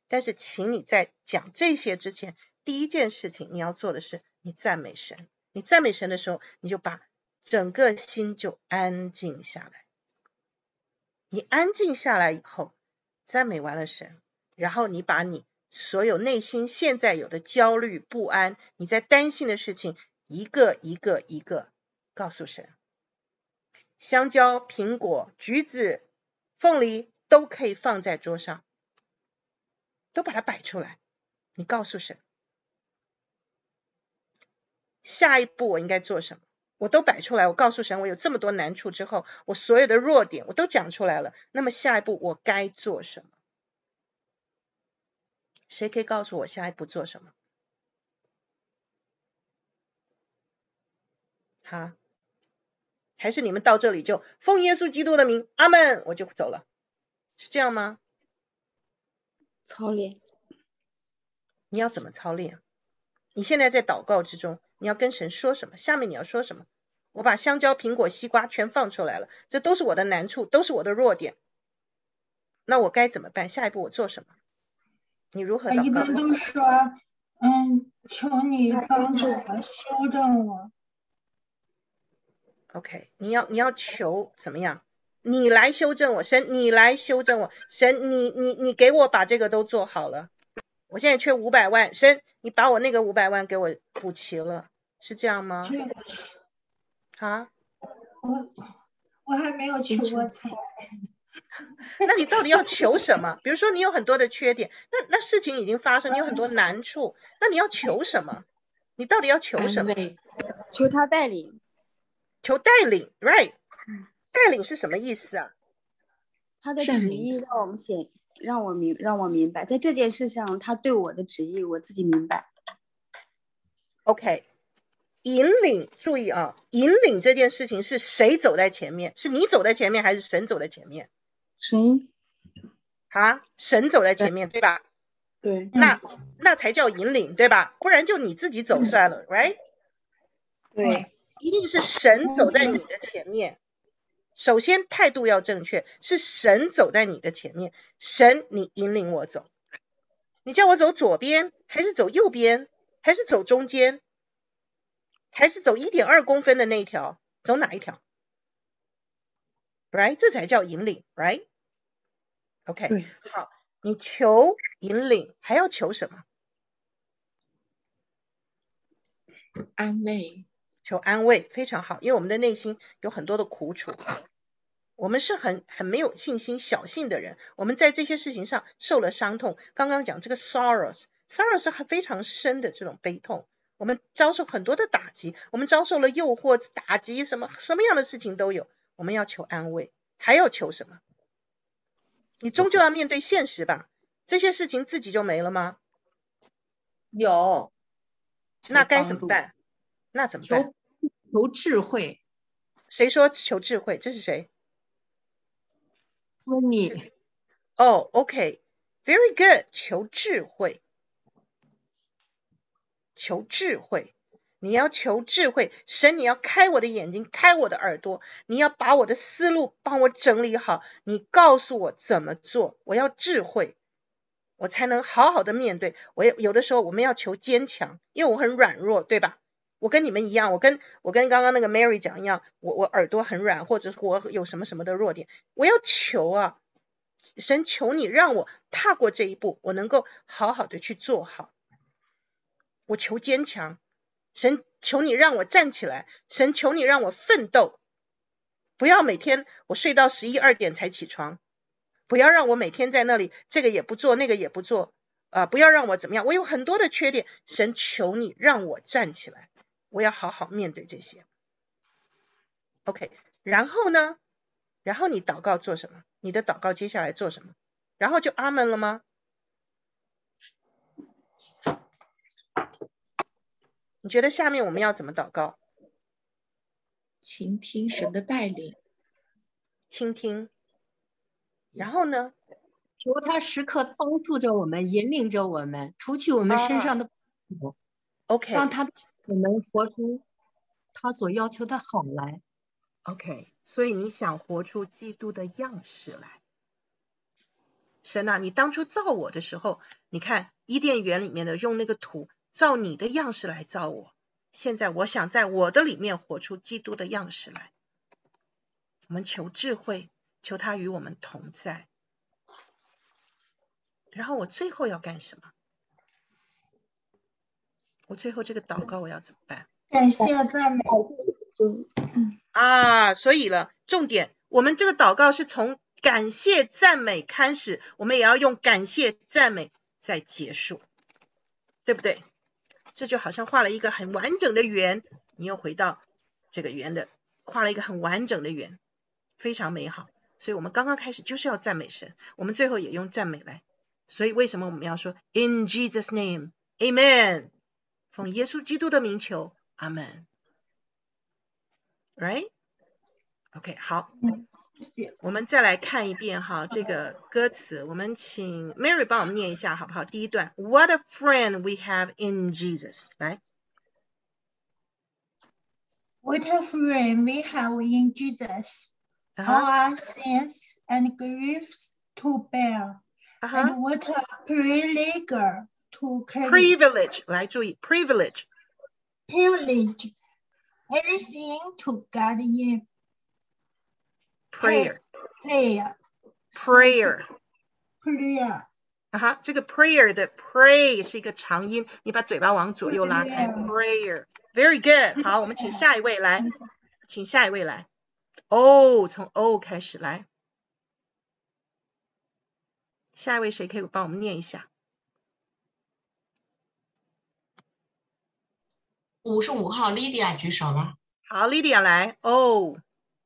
但是请你在讲这些之前，第一件事情你要做的是你赞美神。你赞美神的时候，你就把整个心就安静下来。你安静下来以后，赞美完了神，然后你把你所有内心现在有的焦虑不安，你在担心的事情一个一个一个告诉神。香蕉、苹果、橘子、凤梨都可以放在桌上，都把它摆出来，你告诉神下一步我应该做什么，我都摆出来，我告诉神我有这么多难处之后，我所有的弱点我都讲出来了，那么下一步我该做什么？谁可以告诉我下一步做什么？好，还是你们到这里就奉耶稣基督的名，阿们，我就走了，是这样吗？ 操练。 你要怎么操练？你现在在祷告之中，你要跟神说什么？下面你要说什么？我把香蕉、苹果、西瓜全放出来了，这都是我的难处，都是我的弱点，那我该怎么办？下一步我做什么？你如何祷告？ 一般都说求你帮助我，修正我。 OK， 你要求怎么样？你来修正我，神，你来修正我，神，你给我把这个都做好了。我现在缺500万，神，你把我那个500万给我补齐了，是这样吗？啊？ 我还没有求过财。 那你到底要求什么？比如说你有很多的缺点，那事情已经发生，你有很多难处，那你要求什么？你到底要求什么？ 求他带领。 求带领 ，right？ 带领是什么意思啊？ 他的旨意让我明白，在这件事上，他对我的旨意我自己明白。 OK， 引领，注意啊，引领这件事情是谁走在前面？是你走在前面，还是神走在前面？ 神。 啊，神走在前面，对吧？ 对。 那才叫引领，对吧？不然就你自己走算了 ，right？ 对。 一定是神走在你的前面。首先态度要正确，是神走在你的前面，神你引领我走，你叫我走左边还是走右边，还是走中间，还是走 1.2 公分的那一条，走哪一条 right？ 这才叫引领 right？ OK， 好，你求引领还要求什么？ 安慰。 求安慰，非常好，因为我们的内心有很多的苦楚，我们是很没有信心、小信的人，我们在这些事情上受了伤痛。刚刚讲这个 sorrows 是非常深的这种悲痛，我们遭受很多的打击，我们遭受了诱惑、打击，什么样的事情都有，我们要求安慰，还要求什么？你终究要面对现实吧，这些事情自己就没了吗？ 有。 那该怎么办？那怎么办？ 求智慧。 谁说求智慧？这是谁？ 问你。 哦 ，OK， very good， 求智慧，求智慧，你要求智慧，神，你要开我的眼睛，开我的耳朵，你要把我的思路帮我整理好，你告诉我怎么做，我要智慧，我才能好好的面对。有的时候我们要求坚强，因为我很软弱，对吧？我跟你们一样，我跟刚刚那个 Mary 讲一样，我耳朵很软，或者我有什么什么的弱点，我要求啊，神求你让我踏过这一步，我能够好好的去做好。我求坚强，神求你让我站起来，神求你让我奋斗，不要每天我睡到11、2点才起床，不要让我每天在那里这个也不做那个也不做不要让我怎么样，我有很多的缺点，神求你让我站起来，我要好好面对这些。 OK， 然后呢？然后你祷告做什么？你的祷告接下来做什么？然后就阿们了吗？你觉得下面我们要怎么祷告？ 倾听神的带领。 倾听。然后呢？ 求他时刻帮助着我们，引领着我们，除去我们身上的苦。 OK， 让他我们活出他所要求的好来。 OK， 所以你想活出基督的样式来。 神啊，你当初造我的时候，你看伊甸园里面的用那个土照你的样式来造我，现在我想在我的里面活出基督的样式来。我们求智慧，求他与我们同在。然后我最后要干什么？我最后这个祷告我要怎么办？ 感谢赞美。 所以了，重点，我们这个祷告是从感谢赞美开始，我们也要用感谢赞美再结束，对不对？这就好像画了一个很完整的圆，你又回到这个圆的，画了一个很完整的圆，非常美好。所以我们刚刚开始就是要赞美神，我们最后也用赞美来。所以为什么我们要说 In Jesus name, Amen， 奉耶稣基督的名求，阿们。Right？ OK， 好，我们再来看一遍哈这个歌词，我们请 Mary 帮我们念一下好不好？第一段 What a friend we have in Jesus， 来。 What a friend we have in Jesus, all our sins and griefs to bear, and what a privilege to carry. Privilege， 来注意 privilege， everything to God in prayer， 这个 prayer 的 pray 是一个长音，你把嘴巴往左右拉开 prayer。Very good， 好，我们请下一位来，请下一位来。从 O 开始来，下一位谁可以帮我们念一下 ？55号 Lydia 举手了。 好 ，Lydia 来。Oh,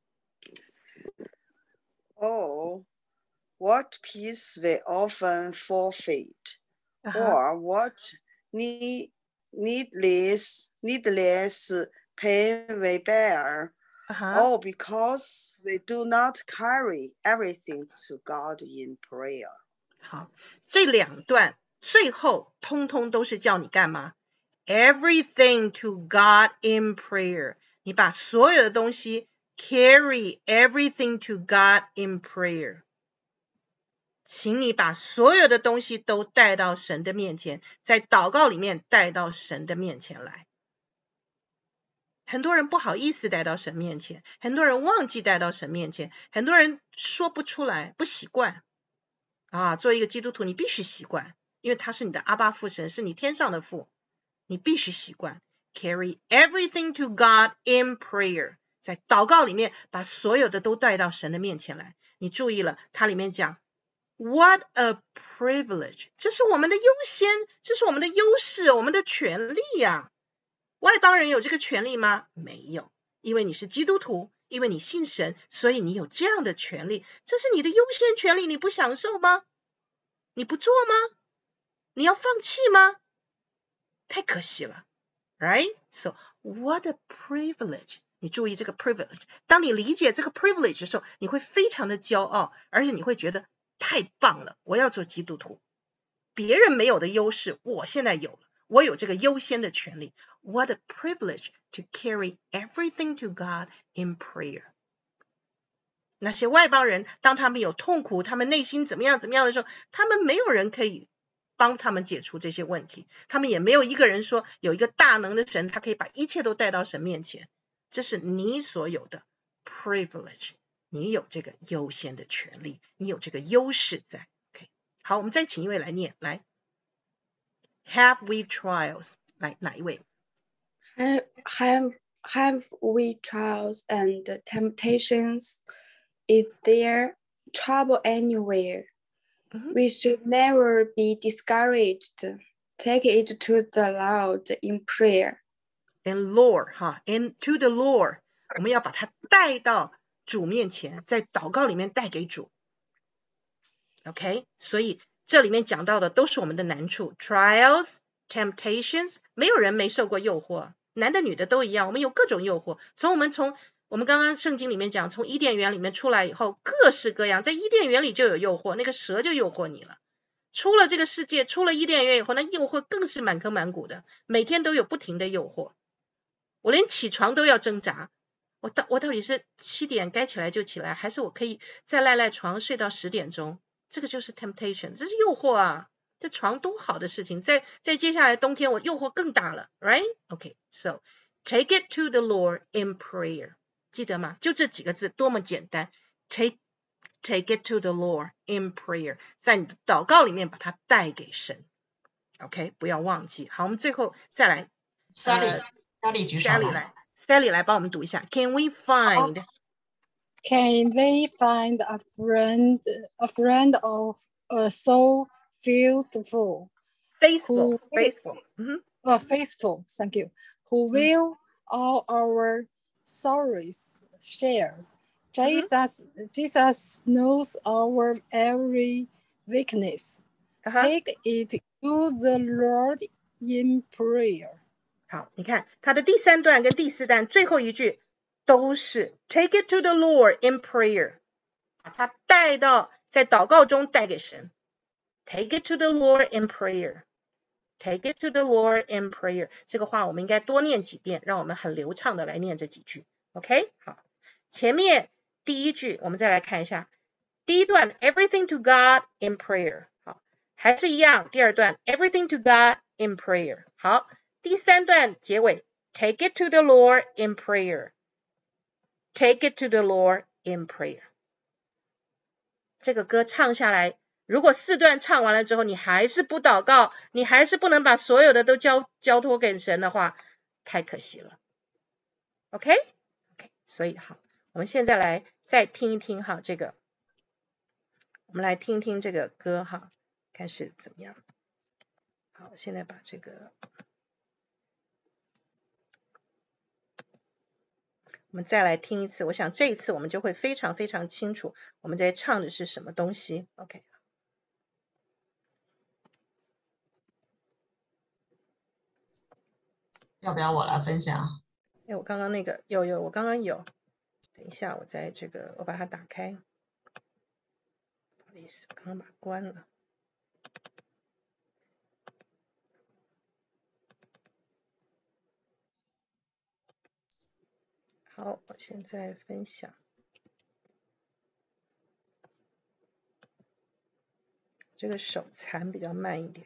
what peace we often forfeit, or what needless pain we bear, all because we do not carry everything to God in prayer. 好，这两段最后通通都是叫你干嘛？ Everything to God in prayer， 你把所有的东西 carry everything to God in prayer， 请你把所有的东西都带到神的面前，在祷告里面带到神的面前来。很多人不好意思带到神面前，很多人忘记带到神面前，很多人说不出来，不习惯做一个基督徒你必须习惯，因为他是你的阿爸父神，是你天上的父，你必须习惯 carry everything to God in prayer， 在祷告里面把所有的都带到神的面前来。你注意了，它里面讲 What a privilege， 这是我们的优先，这是我们的优势，我们的权利呀。外邦人有这个权利吗？没有，因为你是基督徒，因为你信神，所以你有这样的权利，这是你的优先权利，你不享受吗？你不做吗？你要放弃吗？太可惜了 Right? So, what a privilege. 你注意这个 privilege， 当你理解这个 privilege 的时候，你会非常的骄傲，而且你会觉得太棒了，我要做基督徒，别人没有的优势我现在有了，我有这个优先的权利。 What a privilege to carry everything to God in prayer。 那些外邦人当他们有痛苦，他们内心怎么样的时候，他们没有人可以帮他们解除这些问题，他们也没有一个人说有一个大能的神，他可以把一切都带到神面前。这是你所有的 privilege， 你有这个优先的权利，你有这个优势在。 OK， 好，我们再请一位来念，来 Have we trials， 来哪一位？ Have we trials and temptations? Is there trouble anywhere? We should never be discouraged. Take it to the Lord in prayer. And Lord, into the Lord， 我们要把它带到主面前，在祷告里面带给主。OK， 所以这里面讲到的都是我们的难处 ，trials, temptations， 没有人没受过诱惑，男的女的都一样，我们有各种诱惑。从我们刚刚圣经里面讲，从伊甸园里面出来以后，各式各样，在伊甸园里就有诱惑，那个蛇就诱惑你了。出了这个世界，出了伊甸园以后，那诱惑更是满坑满谷的，每天都有不停的诱惑。我连起床都要挣扎，我到底是7点该起来就起来，还是我可以再赖床睡到10点钟？ 这个就是 temptation， 这是诱惑啊。这床多好的事情，在接下来冬天我诱惑更大了 ，right? Okay, so take it to the Lord in prayer， 记得吗？就这几个字，多么简单 ，take it to the Lord in prayer， 在你的祷告里面把它带给神 ，OK， 不要忘记。好，我们最后再来 ，Sally 举手了 ，Sally 来帮我们读一下 ，Can we find？ Can we find a friend of a soul faithful, faithful, thank you, who will all our sorrows share. Jesus knows our every weakness. Take it to the Lord in prayer. 好，你看它的第3段跟第4段最后一句都是 take it to the Lord in prayer， 把它带到在祷告中带给神。Take it to the Lord in prayer. Take it to the Lord in prayer. 这个话我们应该多念几遍，让我们很流畅的来念这几句。OK， 好，前面第一句我们再来看一下，第一段 everything to God in prayer。好，还是一样，第2段 everything to God in prayer。好，第3段结尾 take it to the Lord in prayer. Take it to the Lord in prayer。这个歌唱下来。如果4段唱完了之后，你还是不祷告，你还是不能把所有的都交托给神的话，太可惜了。OK， 所以好，我们现在来再听一听哈，这个，我们来听听这个歌哈，看是怎么样。好，现在把这个，我们再来听一次，我想这一次我们就会非常非常清楚我们在唱的是什么东西。OK。 要不要我来分享？ 我刚刚那个我刚刚有，等一下我在这个我把它打开，不好意思，刚刚把它关了。好，我现在分享。这个手残比较慢一点。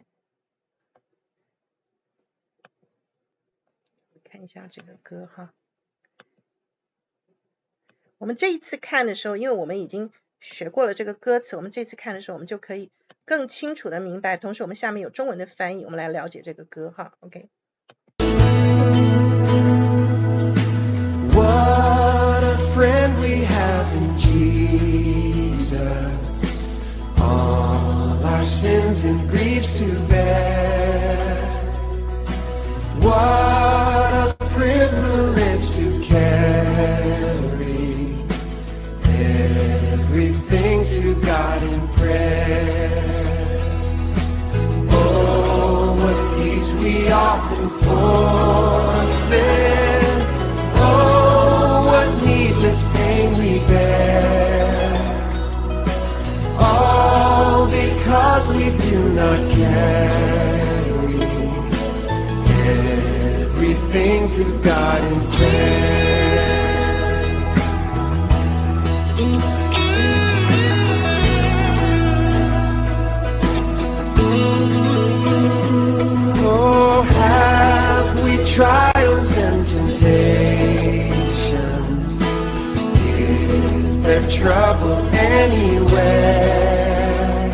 看一下这个歌哈，我们这一次看的时候，因为我们已经学过了这个歌词，我们这次看的时候，我们就可以更清楚的明白。同时，我们下面有中文的翻译，我们来了解这个歌哈。OK。 What a friend we have in Jesus, all our sins and griefs to bear. What a privilege to carry everything to God in prayer. Oh, what peace we often forfeit. Oh, what needless pain we bear. All because we do not carry everything to God in prayer. Oh, have we trials and temptations? Is there trouble anywhere?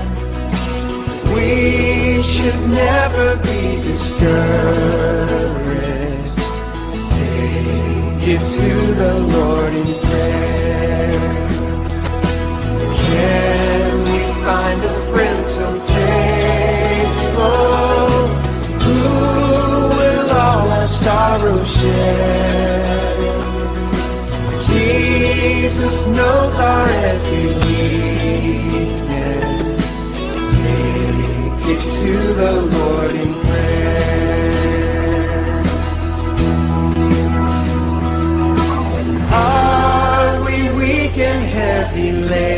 We should never be discouraged. Take it to the Lord in prayer. Can we find a friend so faithful, who will all our sorrow share? Jesus knows our every weakness. Take it to the Lord in prayer. Are we weak and heavy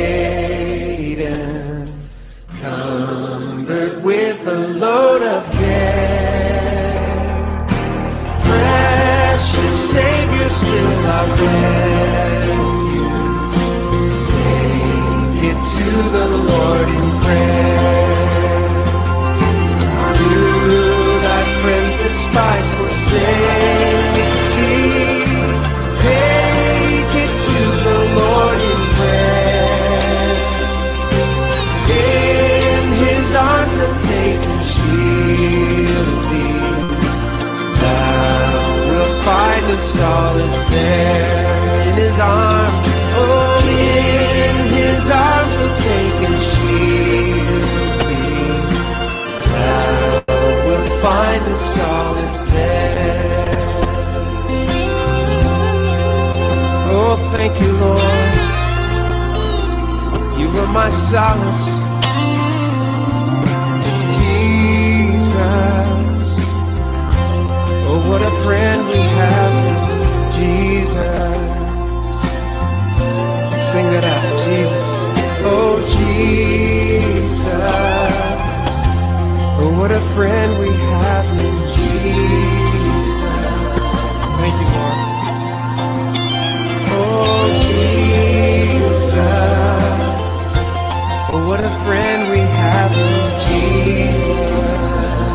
laden, cumbered with a load of care? Precious Savior, still our refuge. Take it to the Lord in prayer. Do thy friends despise, forsake thee? Take it to the Lord in prayer. In his arms he'll take and shield thee. Thou wilt find a solace there in his arms. Oh, in his arms he'll take and shield thee. Thou wilt find a solace there. Oh, thank you, Lord. You are my solace, Jesus. Oh, what a friend we have in Jesus. Sing that out, Jesus. Oh, Jesus. Oh, what a friend we have in Jesus. Thank you, Lord. Oh, Jesus. Oh, what a friend we have in Jesus.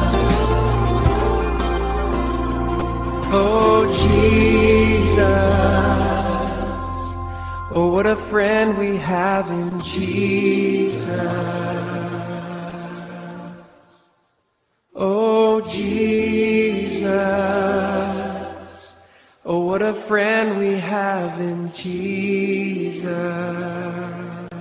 Oh, Jesus. Oh, what a friend we have in Jesus. Oh, Jesus. Oh, what a friend we have in Jesus.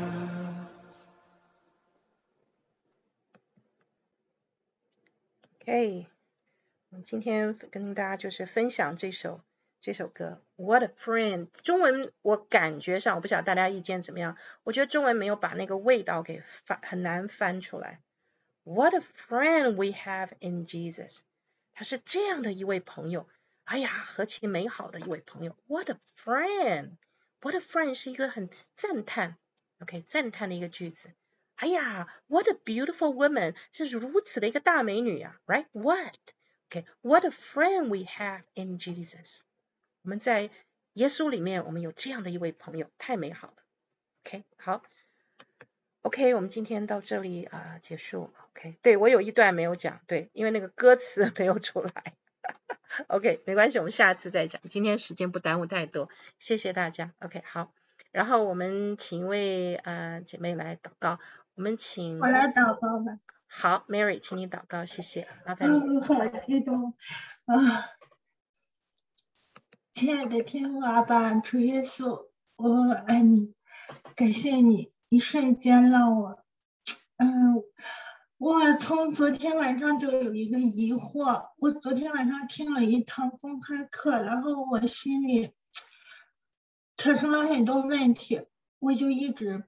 OK， 今天跟大家就是分享这首歌 What a Friend。 中文我感觉上，我不晓得大家意见怎么样，我觉得中文没有把那个味道给很难翻出来。 What a friend we have in Jesus。 他是这样的一位朋友，哎呀，何其美好的一位朋友。 What a friend。 What a friend 是一个很赞叹 OK 赞叹的一个句子。哎呀 What a beautiful woman 是如此的一个大美女啊 Right What OK What a friend we have in Jesus。 我们在耶稣里面，我们有这样的一位朋友，太美好了 OK 好 OK 我们今天到这里结束 OK 对，我有一段没有讲，对，因为那个歌词没有出来OK 没关系，我们下次再讲，今天时间不耽误太多，谢谢大家 OK 好，然后我们请一位姐妹来祷告，我们请我来祷告吧。 好 Mary 请你祷告，谢谢，麻烦你。 好激动啊！亲爱的天父阿爸，主耶稣，我爱你，感谢你，一瞬间让我我从昨天晚上就有一个疑惑，我昨天晚上听了一堂公开课，然后我心里产生了很多问题，我就一直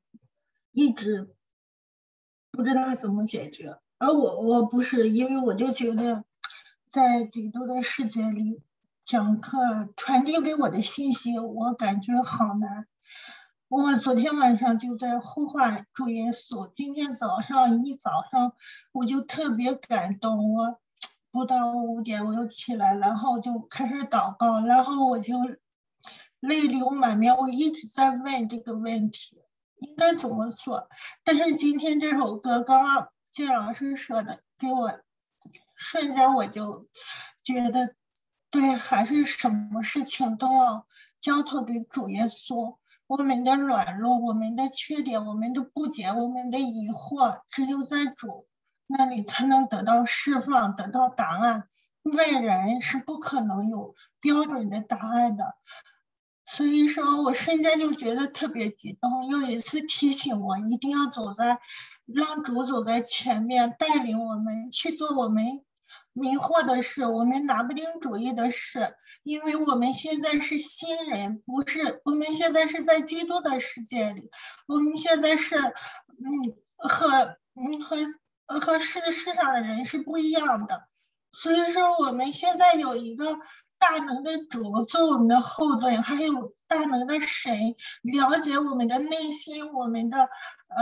不知道怎么解决。而我不是，因为我就觉得在基督的世界里讲课传递给我的信息，我感觉好难。我昨天晚上就在呼唤主耶稣，今天早上我就特别感动，我不到5点我就起来，然后就开始祷告，然后我就泪流满面，我一直在问这个问题应该怎么做。但是今天这首歌刚刚谢老师说的，给我瞬间我就觉得对，还是什么事情都要交托给主耶稣。我们的软弱，我们的缺点，我们的不解，我们的疑惑，只有在主那里才能得到释放，得到答案。问人是不可能有标准的答案的。所以说我瞬间就觉得特别激动，又一次提醒我一定要让主走在前面，带领我们去做我们迷惑的事，我们拿不定主意的事，因为我们现在是新人，不是，我们现在是在基督的世界里，我们现在是和世上的人是不一样的。所以说我们现在有一个大能的主做我们的后盾，还有大能的神了解我们的内心，我们的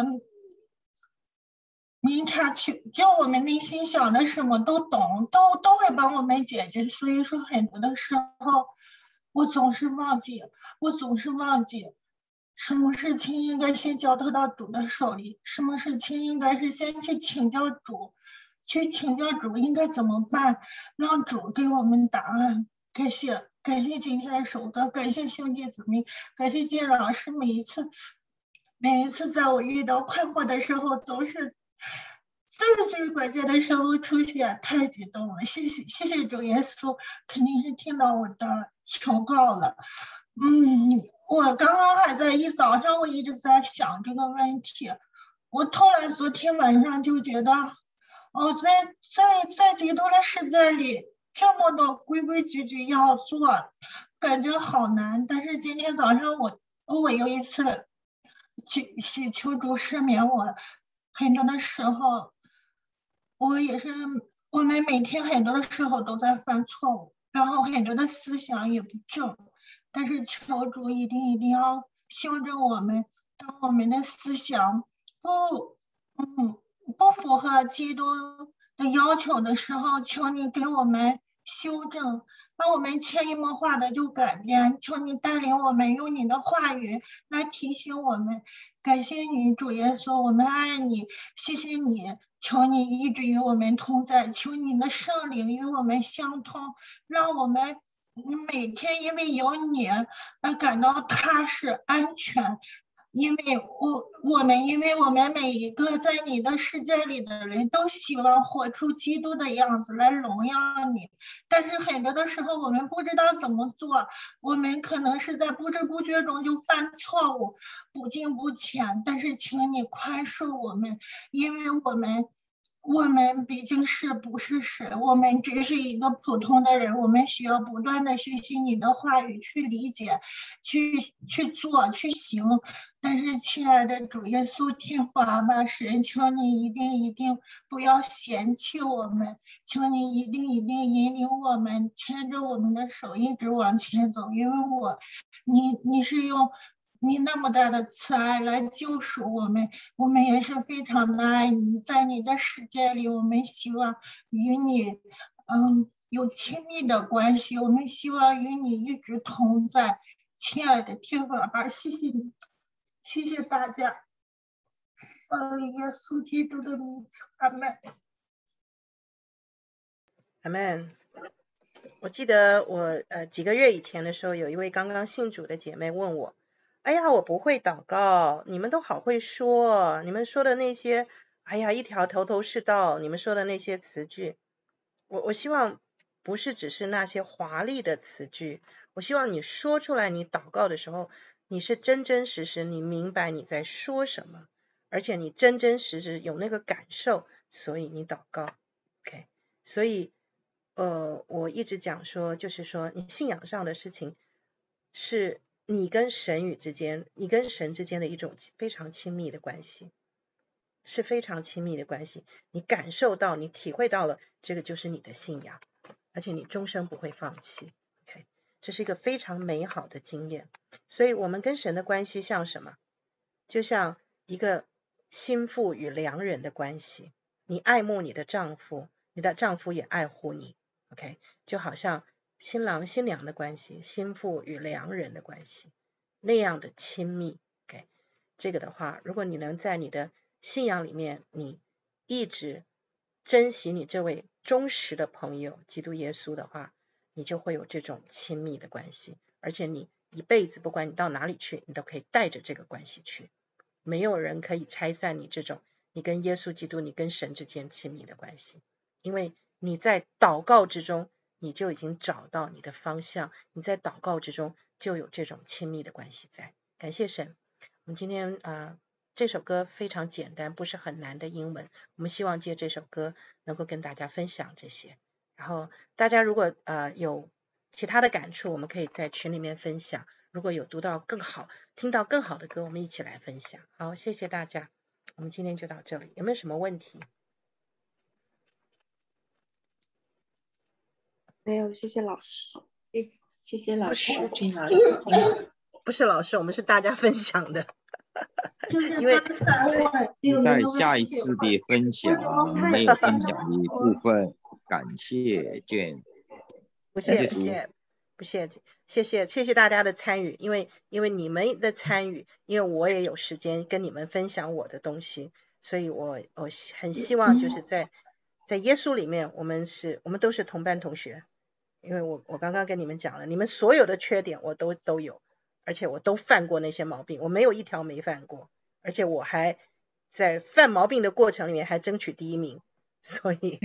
明察就我们内心想的什么都懂，都会帮我们解决。所以说很多的时候我总是忘记什么事情应该先交托到主的手里，什么事情应该是先去请教主，应该怎么办，让主给我们答案。感谢今天的首歌，感谢兄弟姊妹，感谢金老师，每一次在我遇到困惑的时候，总是最关键的时候出现，太激动了。谢谢主耶稣，肯定是听到我的求告了。我刚刚还在一早上，我一直在想这个问题。我突然昨天晚上就觉得，在基督的世界里，这么多规规矩矩要做，感觉好难。但是今天早上我有一次去求主赦免我，很多的时候，我们每天很多的时候都在犯错误，然后很多的思想也不正，但是求主一定要修正我们，当我们的思想不符合基督的要求的时候，求你给我们修正，把我们潜移默化的就改变。求你带领我们，用你的话语来提醒我们。感谢你，主耶稣，我们爱你，谢谢你，求你一直与我们同在，求你的圣灵与我们相通，让我们每天因为有你而感到踏实安全。因为我们每一个在你的世界里的人都希望活出基督的样子来荣耀你，但是很多的时候我们不知道怎么做，我们可能是在不知不觉中就犯错误，不敬不前。但是请你宽恕我们，因为我们毕竟不是神，我们只是一个普通的人，我们需要不断的学习你的话语，去理解，去做，去行。但是亲爱的主耶稣天父阿爸神，求你一定不要嫌弃我们，求你一定引领我们，牵着我们的手一直往前走，因为你是用你那么大的慈爱来救赎我们，我们也是非常的爱你。在你的世界里，我们希望与你有亲密的关系，我们希望与你一直同在。亲爱的天父阿爸，谢谢你，谢谢大家，奉耶稣基督的名，阿们。 阿们。我记得我几个月以前的时候，有一位刚刚信主的姐妹问我，哎呀，我不会祷告，你们都好会说，你们说的那些，哎呀，一条头头是道，你们说的那些词句，我希望不是只是那些华丽的词句，我希望你说出来，你祷告的时候，你是真真实实，你明白你在说什么，而且你真真实实有那个感受，所以你祷告。 OK， 所以我一直讲说，就是说你信仰上的事情是你跟神之间的一种非常亲密的关系，是非常亲密的关系，你感受到，你体会到了，这个就是你的信仰，而且你终生不会放弃。 OK， 这是一个非常美好的经验。所以我们跟神的关系像什么？就像一个心腹与良人的关系，你爱慕你的丈夫，你的丈夫也爱护你。 OK， 就好像新郎新娘的关系，心腹与良人的关系，那样的亲密。 OK， 这个的话，如果你能在你的信仰里面，你一直珍惜你这位忠实的朋友基督耶稣的话，你就会有这种亲密的关系，而且你一辈子不管你到哪里去，你都可以带着这个关系去，没有人可以拆散你这种你跟耶稣基督，你跟神之间亲密的关系，因为你在祷告之中，你就已经找到你的方向，你在祷告之中就有这种亲密的关系在。感谢神。我们今天这首歌非常简单，不是很难的英文，我们希望借这首歌能够跟大家分享这些，然后大家如果有其他的感触，我们可以在群里面分享，如果有读到更好，听到更好的歌，我们一起来分享。好，谢谢大家，我们今天就到这里，有没有什么问题？ 没有，谢谢老师。 谢谢老师，君老师。 不是老师，我们是大家分享的。 因为在下一次的分享没有分享的部分，感谢 Jane， 谢谢。 不谢谢大家的参与，因为你们的参与，因为我也有时间跟你们分享我的东西，所以我很希望就是在耶稣里面，我们都是同班同学，因为我刚刚跟你们讲了，你们所有的缺点我都有，而且我都犯过那些毛病，我没有一条没犯过，而且我还在犯毛病的过程里面还争取第1名，所以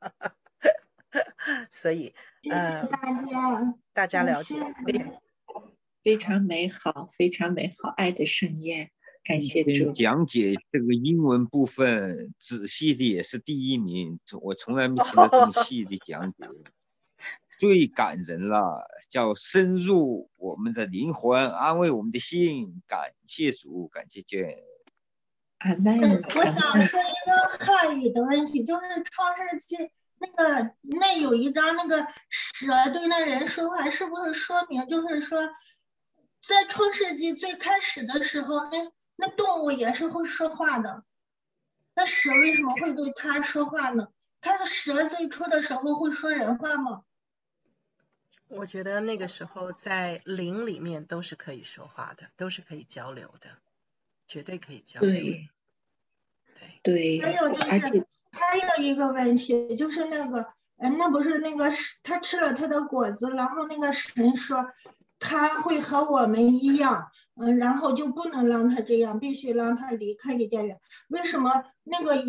大家了解， 非常美好，非常美好，爱的盛宴，感谢主。 讲解这个英文部分仔细的也是第1名，我从来没听到这么细的讲解，最感人了，叫深入我们的灵魂，安慰我们的心，感谢主，感谢主。 我想说一个汉语的问题，就是创世纪那有一章那个蛇对那人说话，是不是说明就是说在创世纪最开始的时候，那动物也是会说话的，那蛇为什么会对它说话呢？它的蛇最初的时候会说人话吗？ 我觉得那个时候在灵里面都是可以说话的，都是可以交流的，绝对可以交流。 对， 还有就是还有一个问题，就是那不是他吃了他的果子，然后那个神说他会和我们一样，然后就不能让他这样，必须让他离开伊甸园。为什么那个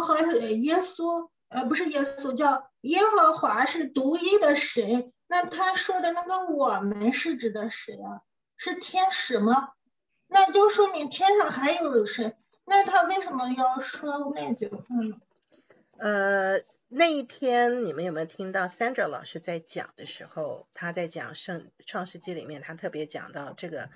不是耶稣叫耶和华是独一的神？那他说的那个我们是指的谁啊？是天使吗？那就说明天上还有神，那他为什么要说那句话呢？ 那一天你们有没有听到 Sandra 老师在讲的时候，他在讲创世纪里面，他特别讲到这个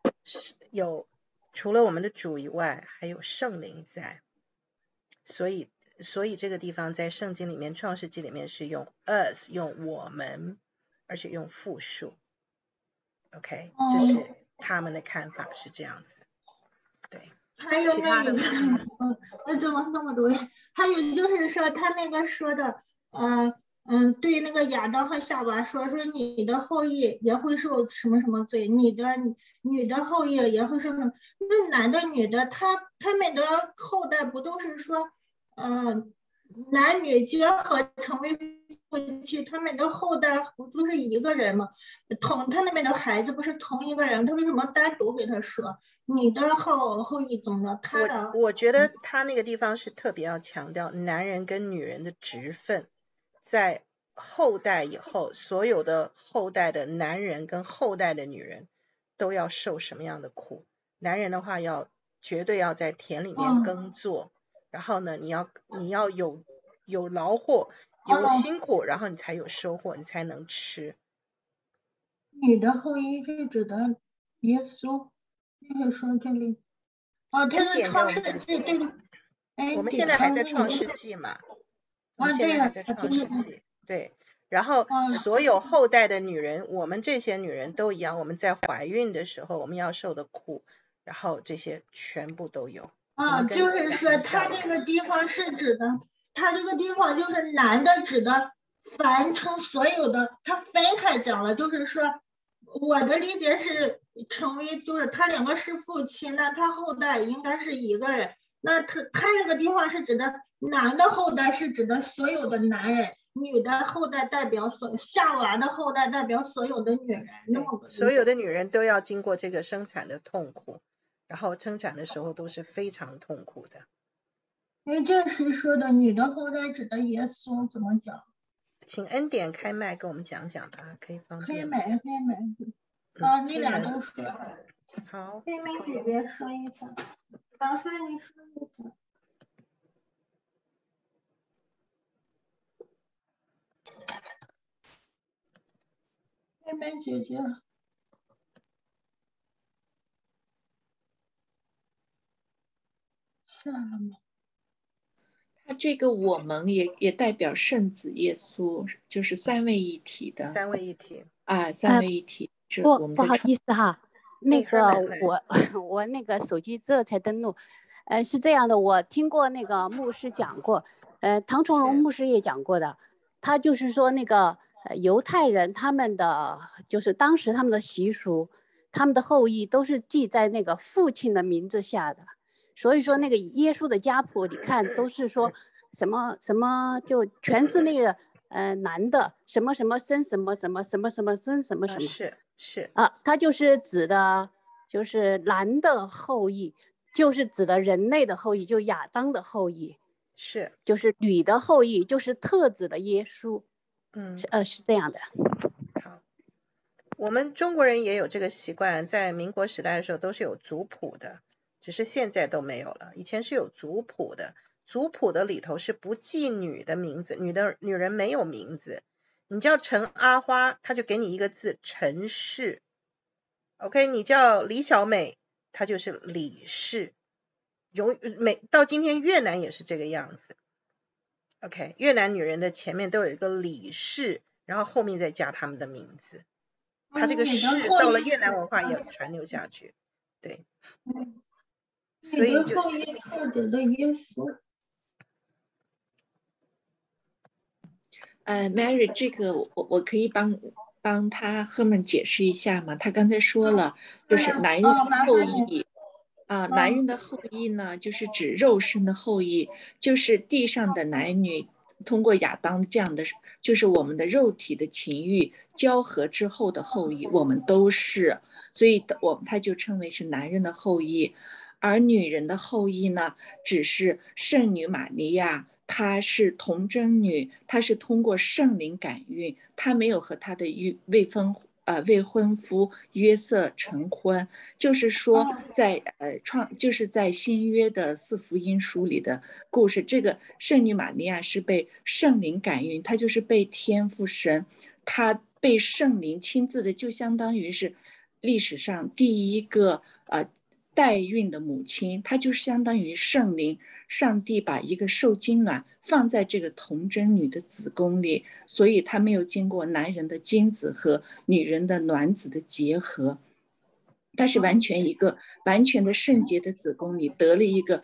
除了我们的主以外，还有圣灵在，所以这个地方在圣经里面，创世纪里面是用 us 用我们，而且用复数。OK， 这是他们的看法是这样子。对。 还有我怎么那么多？还有就是说他那个说的，对那个亚当和夏娃说你的后裔也会受什么什么罪，你的后裔也会受什么？那男的女的，他们的后代不都是说，男女结合成为夫妻，他们的后代不都是一个人吗？他那边的孩子不是同一个人，他为什么单独给他说你的后裔怎么他的？ 我觉得他那个地方是特别要强调男人跟女人的职分，在后代以后，所有的后代的男人跟后代的女人都要受什么样的苦？男人的话绝对要在田里面耕作。然后呢，你要有劳获，有辛苦，然后你才有收获，你才能吃。 女的后裔是指的耶稣，就是说这里，他是创世纪，对的。 我们现在还在创世纪嘛？我们现在还在创世纪，对。然后所有后代的女人，我们这些女人都一样，我们在怀孕的时候我们要受的苦，然后这些全部都有。 就是说他这个地方是指的，他这个地方就是男的指的凡称所有的，他分开讲了，就是说我的理解是成为就是他两个是夫妻，那他后代应该是一个人，那他这个地方是指的男的后代是指的所有的男人，女的后代代表夏娃的后代代表所有的女人，那么所有的女人都要经过这个生产的痛苦。然后生产的时候都是非常痛苦的。 这谁说的？女的后代指的耶稣怎么讲？ 请恩典开麦跟我们讲讲吧，可以方便。 黑莓，你俩都说。 好。 黑莓姐姐说一下，老师你说一下。黑莓姐姐。下了吗？ 他这个我们也代表圣子耶稣，就是三位一体的。 三位一体啊，三位一体。 不好意思哈，那个我那个手机这才登录，是这样的，我听过那个牧师讲过，唐崇荣牧师也讲过的，他就是说那个犹太人他们的就是当时他们的习俗，他们的后裔都是记在那个父亲的名字下的，所以说那个耶稣的家谱你看都是说什么什么，就全是那个男的什么什么生什么什么什么什么生什么什么， 是啊，他就是指的就是男的后裔，就是指的人类的后裔，就亚当的后裔， 是就是女的后裔，就是特指的耶稣。是这样的。 好，我们中国人也有这个习惯，在民国时代的时候都是有族谱的，只是现在都没有了。以前是有族谱的，族谱的里头是不记女的名字，女人没有名字，你叫陈阿花，他就给你一个字陈氏。OK， 你叫李小美，她就是李氏。到今天越南也是这个样子。OK， 越南女人的前面都有一个李氏，然后后面再加他们的名字。他这个氏到了越南文化也传流下去。对，所以就 Mary， 这个我可以帮他赫们解释一下吗？他刚才说了，就是男人的后裔啊，男人的后裔呢，就是指肉身的后裔，就是地上的男女通过亚当这样的，就是我们的肉体的情欲交合之后的后裔，我们都是，所以他就称为是男人的后裔，而女人的后裔呢，只是圣女玛利亚。她是童贞女，她是通过圣灵感孕，她没有和她的未婚夫约瑟成婚，就是说就是在新约的4福音书里的故事，这个圣女玛利亚是被圣灵感孕，她就是被天父神，她被圣灵亲自的，就相当于是历史上第一个代孕的母亲，她就是相当于圣灵。上帝把一个受精卵放在这个童贞女的子宫里，所以她没有经过男人的精子和女人的卵子的结合，她是完全一个完全的圣洁的子宫里得了一个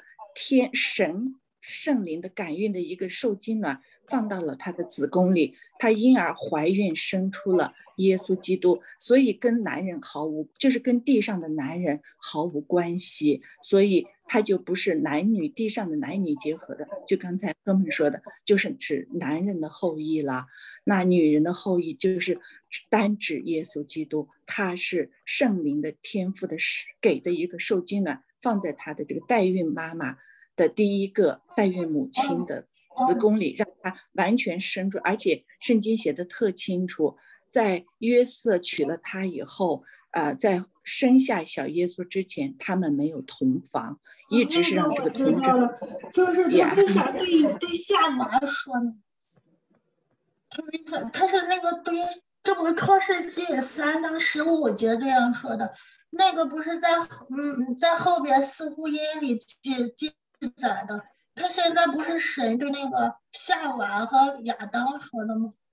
圣灵的感孕的一个受精卵放到了她的子宫里，她因而怀孕生出了耶稣基督，所以跟男人就是跟地上的男人毫无关系，所以他就不是地上的男女结合的，就刚才哥们说的，就是指男人的后裔了。那女人的后裔就是单指耶稣基督，他是圣灵的天父的给的一个受精卵，放在他的这个代孕妈妈的第一个代孕母亲的子宫里，让他完全生出，而且圣经写的特清楚，在约瑟娶了她以后，在生下小耶稣之前，他们没有同房，一直是让这个同志。 就是他为啥对夏娃说呢？他是那个对，这不是创世纪3章15节这样说的，那个不是在后边4福音里记载的。他现在不是神对那个夏娃和亚当说的吗？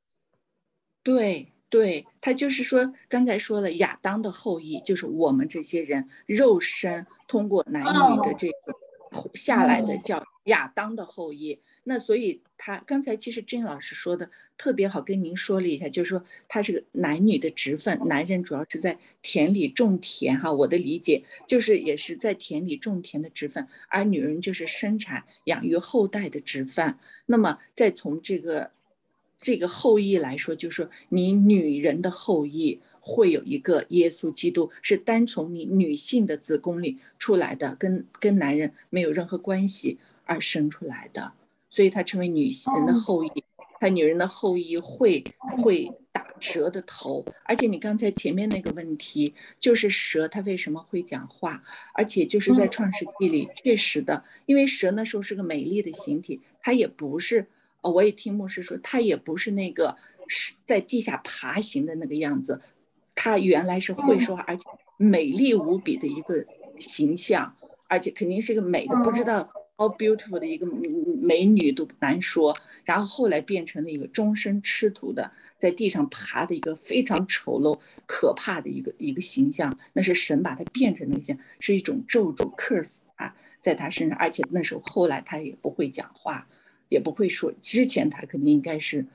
对，他就是说，刚才说了，亚当的后裔就是我们这些人肉身通过男女的这个下来的叫亚当的后裔。那所以他刚才其实甄老师说的特别好，跟您说了一下，就是说他是个男女的职分，男人主要是在田里种田哈，我的理解就是也是在田里种田的职分，而女人就是生产养育后代的职分。那么再从这个后裔来说，就是说你女人的后裔会有一个耶稣基督，是单从你女性的子宫里出来的，跟男人没有任何关系而生出来的，所以他称为女人的后裔。他女人的后裔会打蛇的头，而且你刚才前面那个问题就是蛇它为什么会讲话，而且就是在创世纪里确实的，因为蛇那时候是个美丽的形体，它也不是我也听牧师说，它也不是那个在地下爬行的那个样子，它原来是会说话，而且美丽无比的一个形象，而且肯定是一个美的，不知道 how beautiful 的一个美女都难说，然后后来变成了一个终身吃土的，在地上爬的一个非常丑陋可怕的一个形象，那是神把它变成那个形象，是一种咒诅 curse 在他身上，而且那时候后来他也不会讲话，也不会说，之前他肯定应该是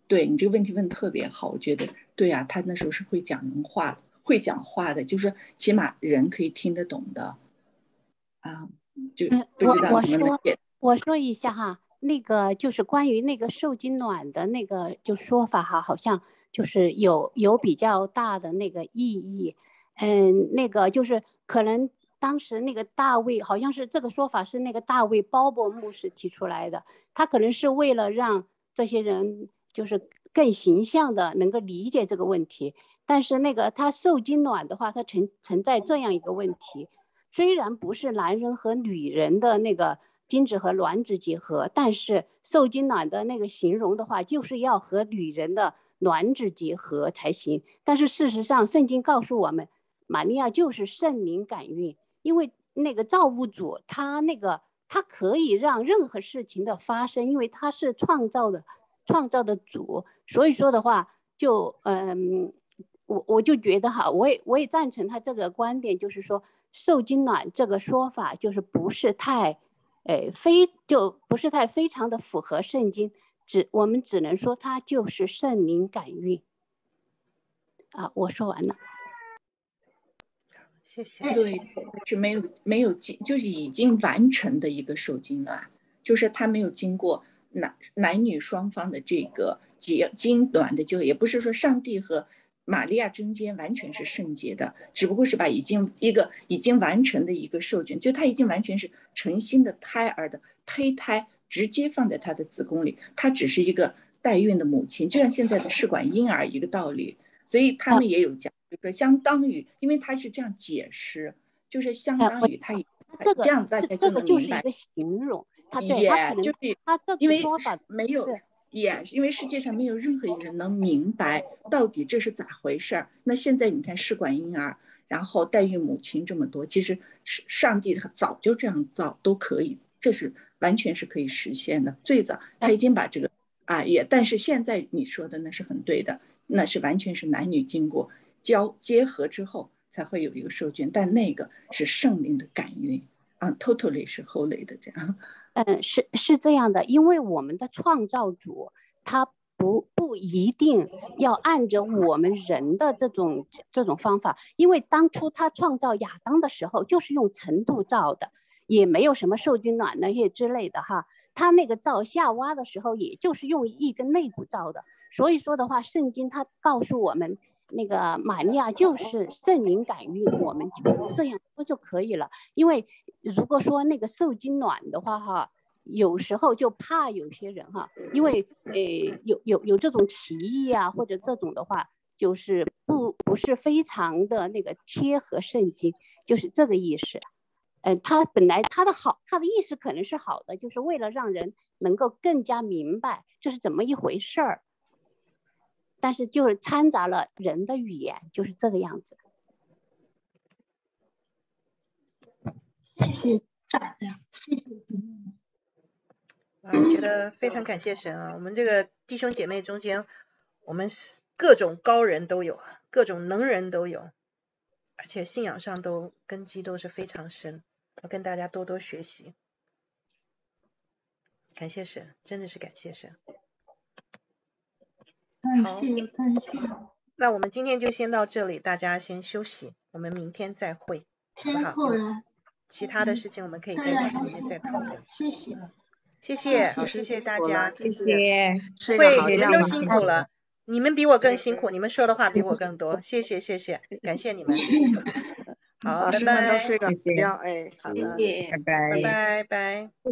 对你这个问题问得特别好，我觉得对啊，他那时候是会讲人话，会讲话的，就是起码人可以听得懂的啊。就不知道你们我说一下哈，那个就是关于那个受精卵的那个就说法哈，好像就是有比较大的那个意义。那个就是可能当时那个大卫好像是这个说法是那个大卫鲍勃牧师提出来的，他可能是为了让这些人就是更形象的能够理解这个问题。但是那个他受精卵的话，它存在这样一个问题，虽然不是男人和女人的那个精子和卵子结合，但是受精卵的那个形容的话，就是要和女人的卵子结合才行。但是事实上，圣经告诉我们，玛利亚就是圣灵感孕，因为那个造物主他可以让任何事情的发生，因为他是创造的主。所以说的话，就我就觉得哈，我也赞成他这个观点，就是说受精卵这个说法就是不是太非常的符合圣经，我们只能说它就是圣灵感孕啊。我说完了。 谢谢。 对，是没有就是已经完成的一个受精卵，就是它没有经过男女双方的这个精卵的也不是说上帝和玛利亚中间完全是圣洁的，只不过是把已经完成的一个受精，就它已经完全是成新的胎儿的胚胎直接放在它的子宫里，它只是一个代孕的母亲，就像现在的试管婴儿一个道理。所以他们也有讲，就是相当于，因为他是这样解释，就是相当于他这样大家就能明白。 这个就是一个形容， 就是因为没有，因为世界上没有任何一个人能明白到底这是咋回事。那现在你看试管婴儿，然后代孕母亲这么多，其实上帝早就这样造都可以，这是完全是可以实现的。最早他已经把这个但是现在你说的那是很对的。那是完全是男女经过结合之后才会有一个受精，但那个是圣灵的感孕totally 是 holy 的这样。 是这样的，因为我们的创造主他不一定要按着我们人的这种方法，因为当初他创造亚当的时候就是用程度造的，也没有什么受精卵那些之类的哈。他那个造夏娃的时候，也就是用一根肋骨造的。所以说的话，圣经它告诉我们，那个玛利亚就是圣灵感孕，我们就这样说就可以了。因为如果说那个受精卵的话哈，有时候就怕有些人哈，因为有这种歧义啊，或者这种的话，就是不是非常的那个贴合圣经，就是这个意思。他本来他的意思可能是好的，就是为了让人能够更加明白这是怎么一回事儿。但是就是掺杂了人的语言，就是这个样子。 谢谢大家，谢谢姊妹们。 我觉得非常感谢神啊！我们这个弟兄姐妹中间，我们各种高人都有，各种能人都有，而且信仰上根基都是非常深。我跟大家多多学习，感谢神，真的是感谢神。好，那我们今天就先到这里，大家先休息，我们明天再会，好不好？其他的事情我们可以在群里面再讨论。谢谢，谢谢大家，谢谢。你们都辛苦了，你们比我更辛苦，你们说的话比我更多，谢谢，感谢你们。好， 老师们都睡个好觉，好的， 拜拜， 拜拜。